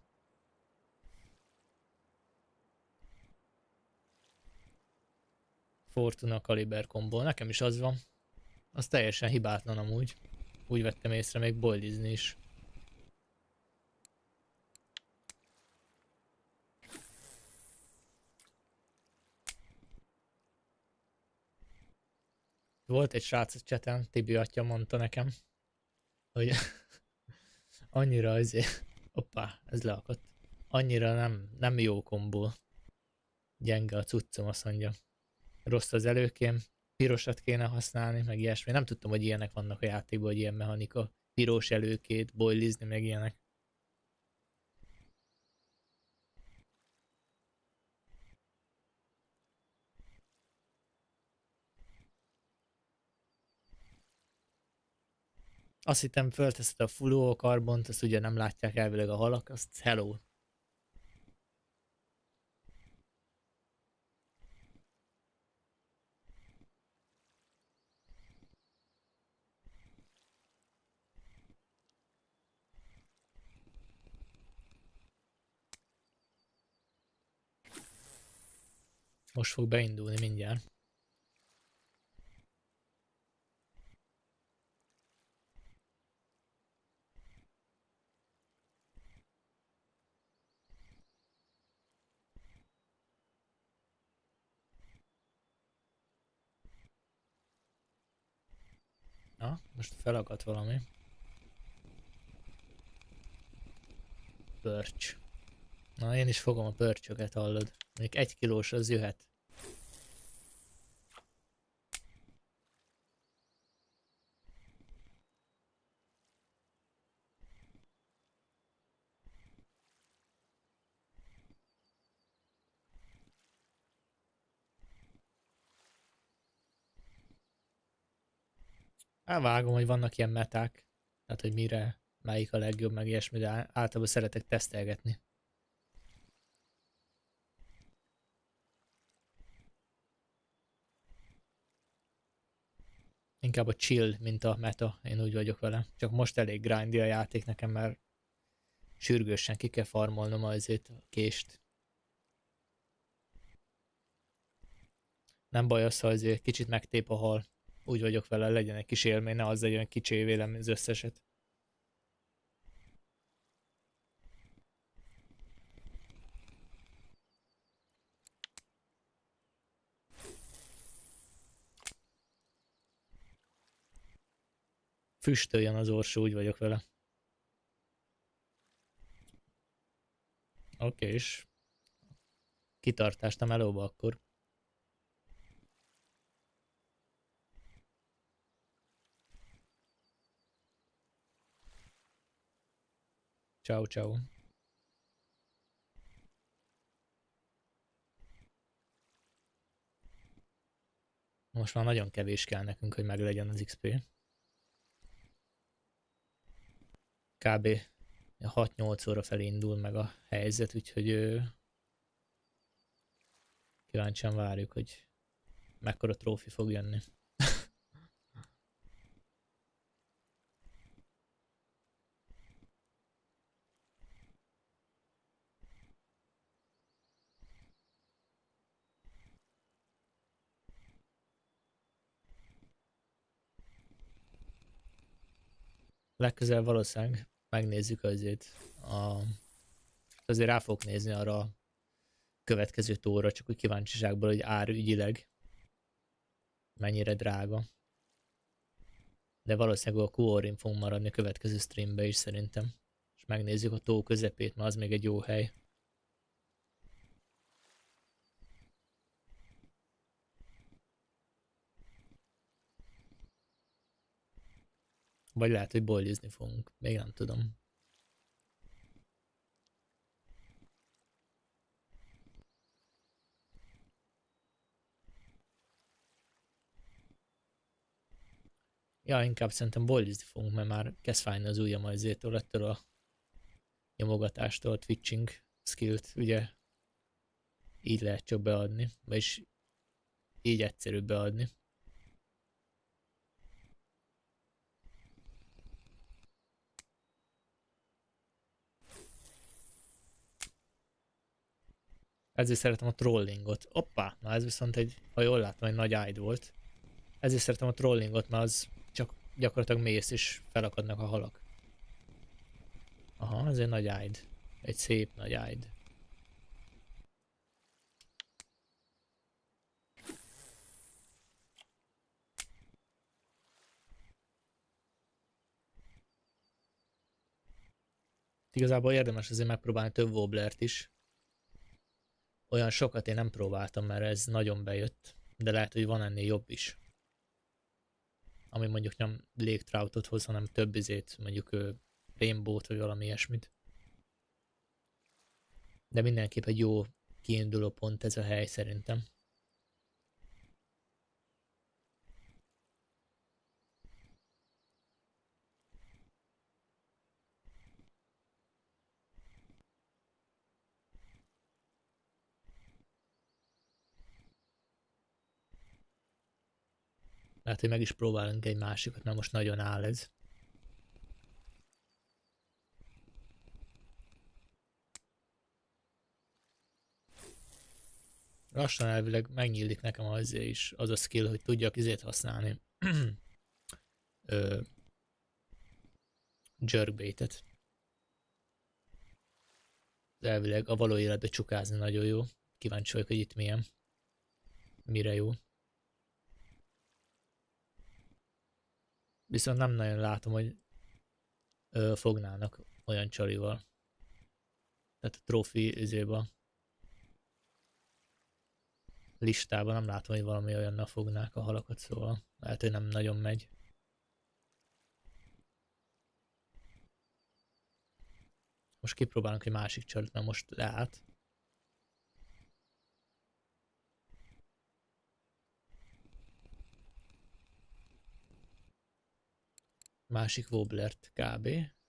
Fortuna Kaliber kombó, nekem is az van. Az teljesen hibátlan amúgy. Úgy vettem észre, még boilizni is. Volt egy srác a cseten, Tibi atya mondta nekem, hogy annyira azért, hoppá, ez leakadt. Annyira nem, nem jó kombó. Gyenge a cuccom, azt mondja. Rossz az előkém, pirosat kéne használni, meg ilyesmi. Nem tudtam, hogy ilyenek vannak a játékban, hogy ilyen mechanika. Piros előkét, boilizni, meg ilyenek. Azt hittem, fölteszed a fluorokarbont, azt ugye nem látják elvileg a halak, azt hello. Most fog beindulni mindjárt. Na, most felakadt valami. Pörcs. Na, én is fogom a pörcsöket, hallod. Még egy kilós az jöhet. Elvágom, hogy vannak ilyen meták. Tehát, hogy mire, melyik a legjobb, meg ilyesmi, de általában szeretek tesztelgetni. inkább a chill, mint a meta, én úgy vagyok vele. Csak most elég grindy a játék nekem, mert sürgősen ki kell farmolnom azért a kést. Nem baj az, ha azért kicsit megtép a hal. Úgy vagyok vele, legyen egy kis élmény, ne az legyen kicsi vélem az összeset. Füstöljön az orsó, úgy vagyok vele. Oké, okay, és kitartást a melóba akkor. Ciao, ciao. Most már nagyon kevés kell nekünk, hogy meglegyen az iksz pé. Kb. hat-nyolc óra felé indul meg a helyzet, úgyhogy ö, kíváncsian várjuk, hogy mekkora trófi fog jönni. Legközelebb valószínűleg megnézzük azért a... Azért rá fogok nézni arra a következő tóra, csak úgy kíváncsiságból, hogy árügyileg mennyire drága. De valószínűleg a Kuorin fogunk maradni a következő streambe is szerintem. És megnézzük a tó közepét, mert az még egy jó hely. Vagy lehet, hogy bollizni fogunk. Még nem tudom. Ja, inkább szerintem bollizni fogunk, mert már kezd fájni az ujjam azétől, ettől a nyomogatástól, a twitching skillt, ugye így lehet csak beadni, vagyis így egyszerűbb beadni. Ezért szeretem a trollingot. Hoppá, na ez viszont egy, ha jól látom, egy nagy ájd volt. Ezért szeretem a trollingot, mert az csak gyakorlatilag mész és felakadnak a halak. Aha, ez egy nagy ájd. Egy szép nagy ájd. Igazából érdemes azért megpróbálni több wobblert is. Olyan sokat én nem próbáltam, mert ez nagyon bejött, de lehet, hogy van ennél jobb is. Ami mondjuk nem Lake Troutot hoz, hanem több izét, mondjuk Rainbow-t vagy valami ilyesmit. De mindenképp egy jó kiinduló pont ez a hely szerintem. Lehet, hogy meg is próbálunk egy másikat, mert most nagyon áll ez. Lassan elvileg megnyílik nekem az is az a skill, hogy tudjak izét használni. Ö, jerkbaitet. Elvileg a való életbe csukázni nagyon jó. Kíváncsi vagyok, hogy itt milyen. Mire jó. Viszont nem nagyon látom, hogy ö, fognának olyan csalival. Tehát a trófi üzébe listában nem látom, hogy valami olyannal fognák a halakat, szóval lehet, hogy nem nagyon megy. Most kipróbálunk egy másik csalit, mert most leállt. Másik wobblert kb.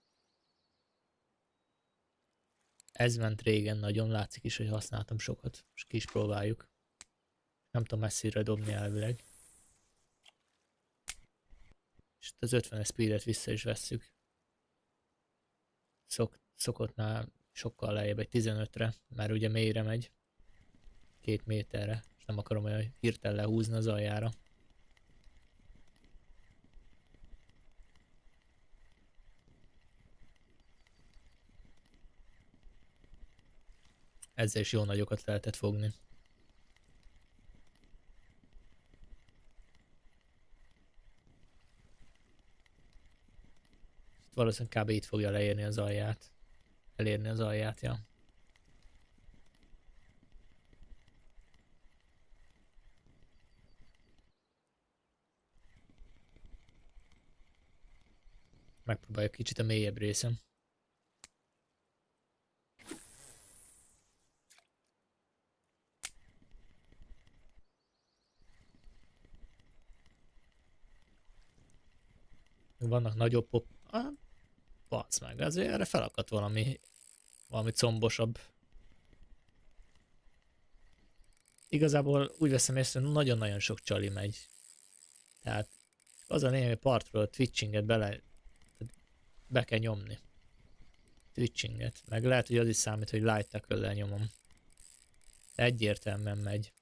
Ez ment régen, nagyon látszik is, hogy használtam sokat. Most ki is próbáljuk. Nem tudom messzire dobni elvileg. És az ötvenes speedet vissza is vesszük. Szok, szokottnál sokkal lejjebb, egy tizenötre, mert ugye mélyre megy. Két méterre, és nem akarom olyan hirtelen lehúzni az aljára. Ezzel is jó nagyokat lehetett fogni. Valószínűleg kb. Itt fogja leérni az alját. Elérni az alját, ja. Megpróbáljuk kicsit a mélyebb részem. Vannak nagyobb pop... Ah, basz meg, azért erre felakadt valami... valami combosabb. Igazából úgy veszem észre, hogy nagyon-nagyon sok csali megy. Tehát az a lényeg, hogy partról a twitchinget bele... be kell nyomni. Twitchinget. Meg lehet, hogy az is számít, hogy light tackle-lel nyomom. De egyértelműen megy.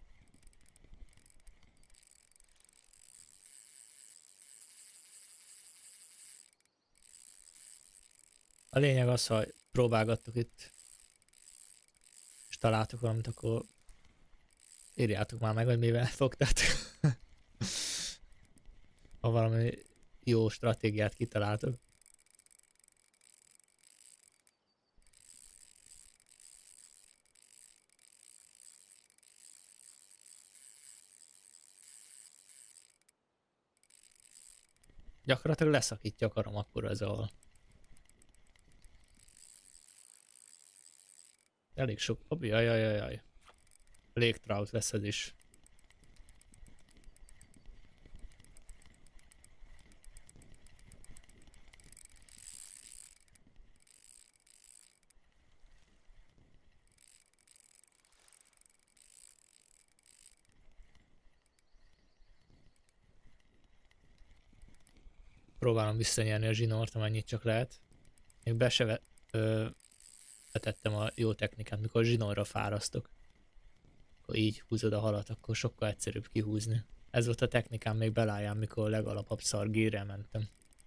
A lényeg az, ha próbálgattok itt, és találtok valamit, akkor írjátok már meg, hogy mivel fogtátok. Ha valami jó stratégiát kitaláltok. Gyakorlatilag leszakítja a karom akkor az ahol. Elég sok... Oh, jaj, jaj, jaj, jaj. Lake trout lesz ez is. Próbálom visszanyerni a zsinort, amennyit csak lehet. Még be se vetettem a jó technikát, mikor zsinórra fárasztok. Akkor így húzod a halat, akkor sokkal egyszerűbb kihúzni. Ez volt a technikám még beláján, mikor legalapabb szargírrel mentem.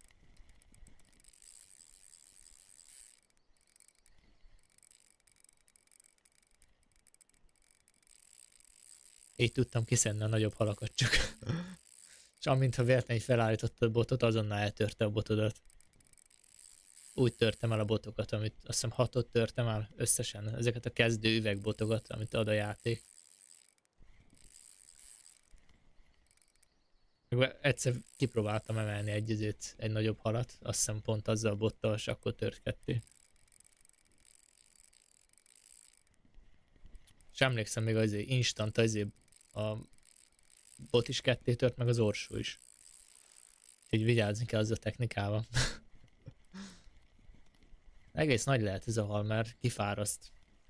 Így tudtam kiszedni a nagyobb halakat csak. És amintha véletlenül felállítottad a botot, azonnal eltörte a botodat. Úgy törtem el a botokat, amit azt hiszem hatot törtem el összesen. Ezeket a kezdő üvegbotokat, amit ad a játék. Egyszer kipróbáltam emelni egy, ezért, egy nagyobb halat, azt hiszem pont azzal a bottal, és akkor tört ketté. És emlékszem még azért instant, azért a bot is ketté tört, meg az orsó is. Így vigyázni kell az a technikával. Egész nagy lehet ez a hal, mert kifáraszt.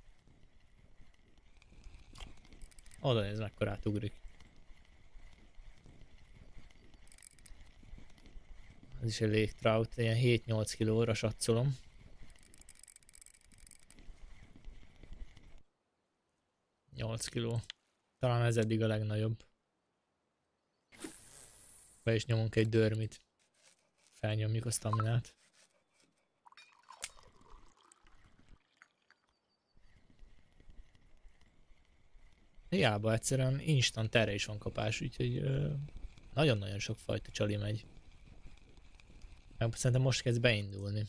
Oda nézd, mekkorát ugrik. Ez is egy lake trout, ilyen hét-nyolc kilóra satszolom. nyolc kiló. Talán ez eddig a legnagyobb. Be is nyomunk egy dörmit. Felnyomjuk a staminát. Hiába, egyszerűen instant erre is van kapás, úgyhogy nagyon-nagyon sok fajta csali megy. Szerintem most kezd beindulni.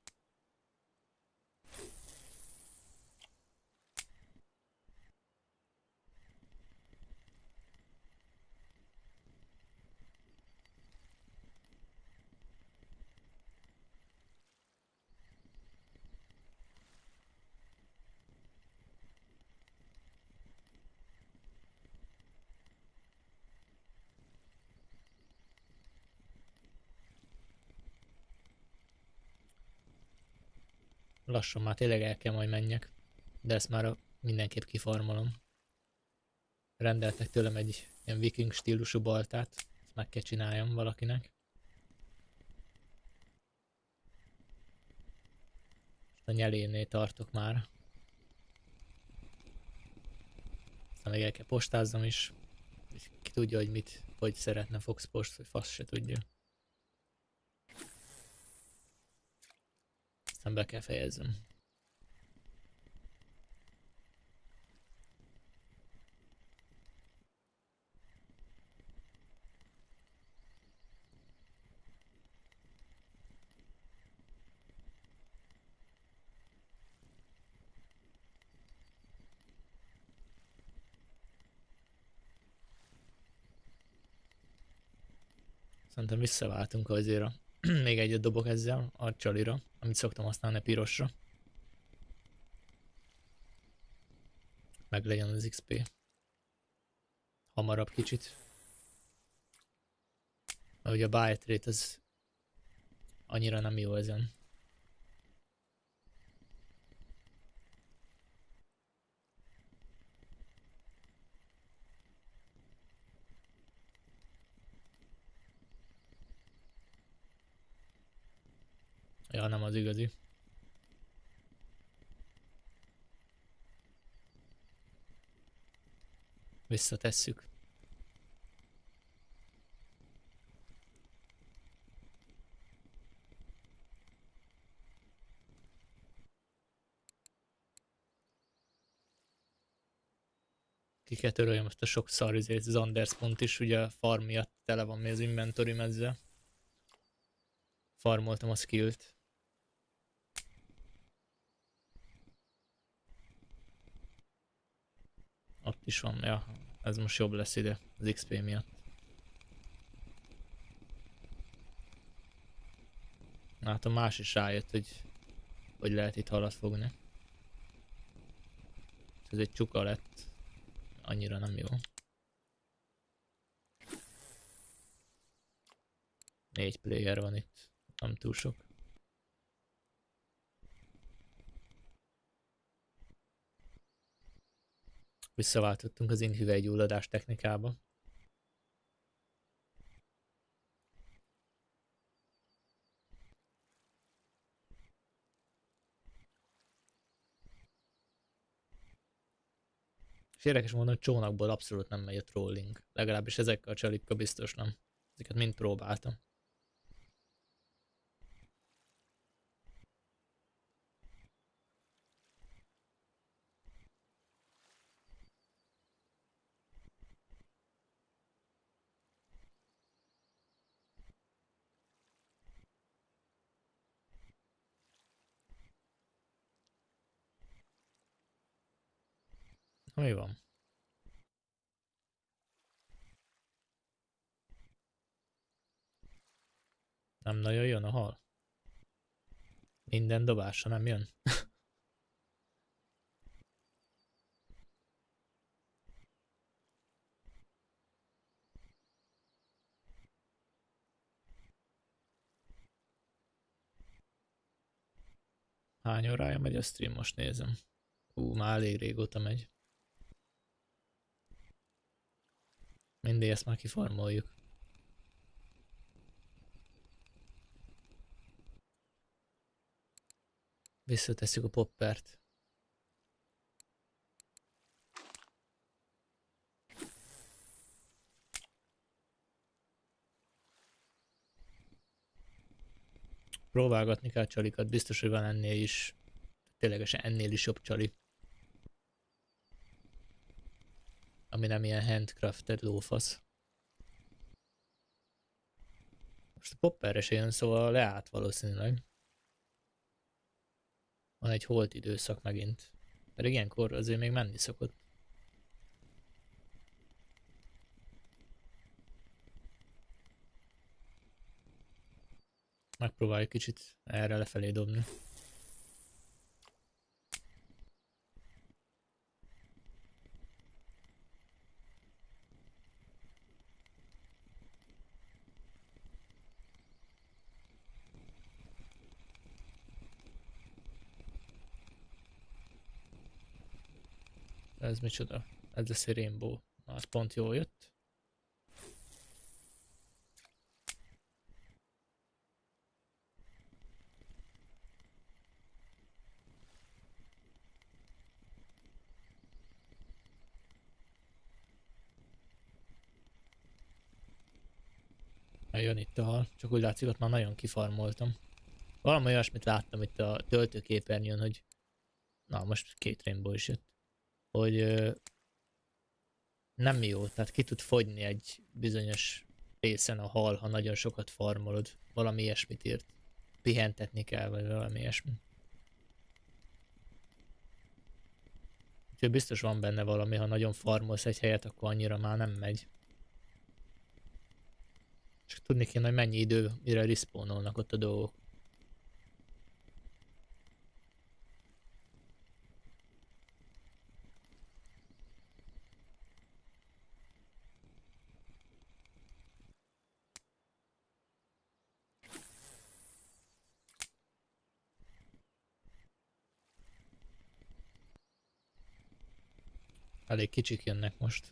Lassan már tényleg el kell majd menjek, de ezt már mindenképp kifarmolom. Rendeltek tőlem egy ilyen viking stílusú baltát, ezt meg kell csináljam valakinek. A nyelénél tartok már. Aztán még el kell postáznom is. Ki tudja, hogy mit, hogy szeretne Fox Post, hogy fasz se tudja. Aztán be kell fejezzem. Szerintem visszaváltunk azért a még egyet dobok ezzel a csalira, amit szoktam használni a pirosra. Meg legyen az iksz pé. Hamarabb kicsit. Mert ugye a buy rate az annyira nem jó ezen. Ja, nem az igazi. Visszatesszük. Ki kell töröljem most a sok szarizét, Zanders pont is, ugye a farm miatt tele van még az inventory ezzel. Farmoltam a skillt. Ott is van, ja, ez most jobb lesz ide, az iksz pé miatt. Látom, más is rájött, hogy, hogy lehet itt halat fogni. Ez egy csuka lett. Annyira nem jó. Négy player van itt, nem túl sok. Visszaváltottunk az inhüvelygyulladás technikába. És érdekes mondom, hogy csónakból abszolút nem megy a trolling. Legalábbis ezekkel a csalikkal biztos nem. Ezeket mind próbáltam. Mi van? Nem nagyon jön a hal? Minden dobásra nem jön? Hány órája megy a stream? Most nézem. Ú, már elég régóta megy. Mindig ezt már kifarmoljuk. Visszatesszük a poppert. Próbálgatni kell csalikat, biztos, hogy van ennél is, ténylegesen ennél is jobb csali. Ami nem ilyen handcrafted lófasz. Most a popperre se jön, szóval leállt valószínűleg. Van egy holt időszak megint. Pedig ilyenkor azért még menni szokott. Megpróbáljuk kicsit erre lefelé dobni. Ez micsoda? Ez lesz egy rainbow. Az pont jól jött. Jön itt a hal, csak úgy látszik, ott már nagyon kifarmoltam. Valami olyasmit láttam itt a töltőképernyőn, hogy... Na, most két rainbow is jött. Hogy... Ö, nem jó, tehát ki tud fogyni egy bizonyos részen a hal, ha nagyon sokat farmolod. Valami ilyesmit írt. Pihentetni kell, vagy valami ilyesmi. Úgyhogy biztos van benne valami, ha nagyon farmolsz egy helyet, akkor annyira már nem megy. Csak tudni kéne, hogy mennyi idő, mire respawnolnak ott a dolgok. Elég kicsik jönnek most.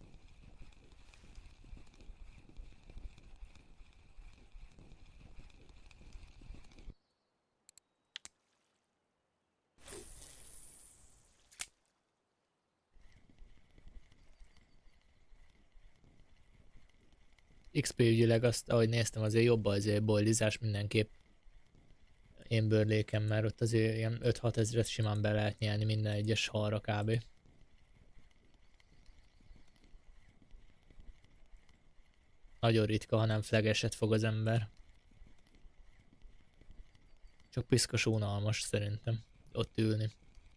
iksz pé ügyileg azt, ahogy néztem, azért jobb azért boildizás mindenképp. Én bőrlékem, mert ott azért ilyen öt-hat ezret simán be lehet nyelni minden egyes halra kb. Nagyon ritka, ha nem flageset fog az ember. Csak piszkos unalmas szerintem ott ülni.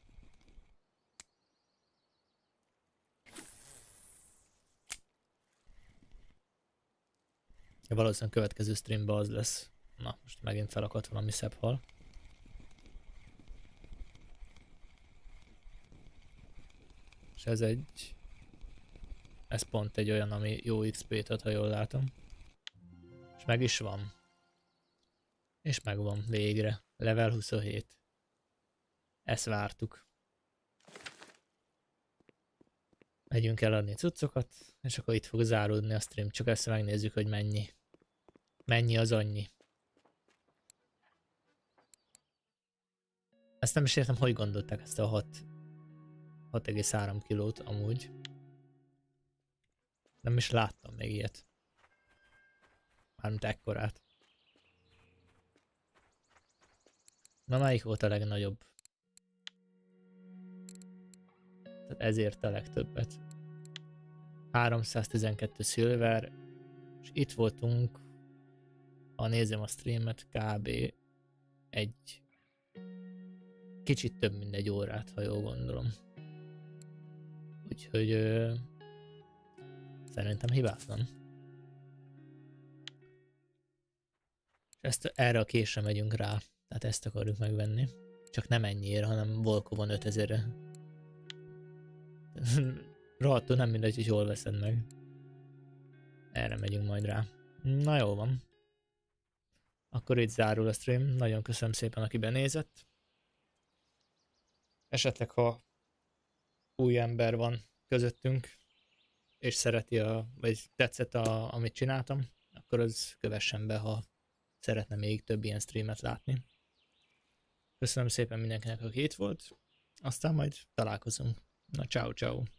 Ja, valószínűleg következő streamben az lesz. Na, most megint felakadt valami szebb hal. És ez egy... Ez pont egy olyan, ami jó iksz pét ad, ha jól látom. És meg is van. És megvan végre. Level huszonhét. Ezt vártuk. Megyünk eladni cuccokat, és akkor itt fog záródni a stream. Csak ezt megnézzük, hogy mennyi. Mennyi az annyi. Ezt nem is értem, hogy gondolták ezt a hat egész három kilót amúgy. Nem is láttam még ilyet. Mármint ekkorát. Na, melyik volt a legnagyobb? Tehát ezért a legtöbbet. háromszáztizenkettő szilver, és itt voltunk, ha nézem a streamet, kb. Egy kicsit több mint egy órát, ha jól gondolom. Úgyhogy ö, szerintem hibátlan. És ezt, erre a késre megyünk rá, tehát ezt akarjuk megvenni. Csak nem ennyire, hanem Volkovon ötezerre. Rohadtul nem mindegy, hogy hol veszed meg. Erre megyünk majd rá. Na jó van. Akkor itt zárul a stream. Nagyon köszönöm szépen, aki benézett. Esetleg, ha új ember van közöttünk, és szereti, a, vagy tetszett, a, amit csináltam, akkor az kövessen be, ha szeretne még több ilyen streamet látni. Köszönöm szépen mindenkinek, aki itt volt. Aztán majd találkozunk. Na, ciao, ciao.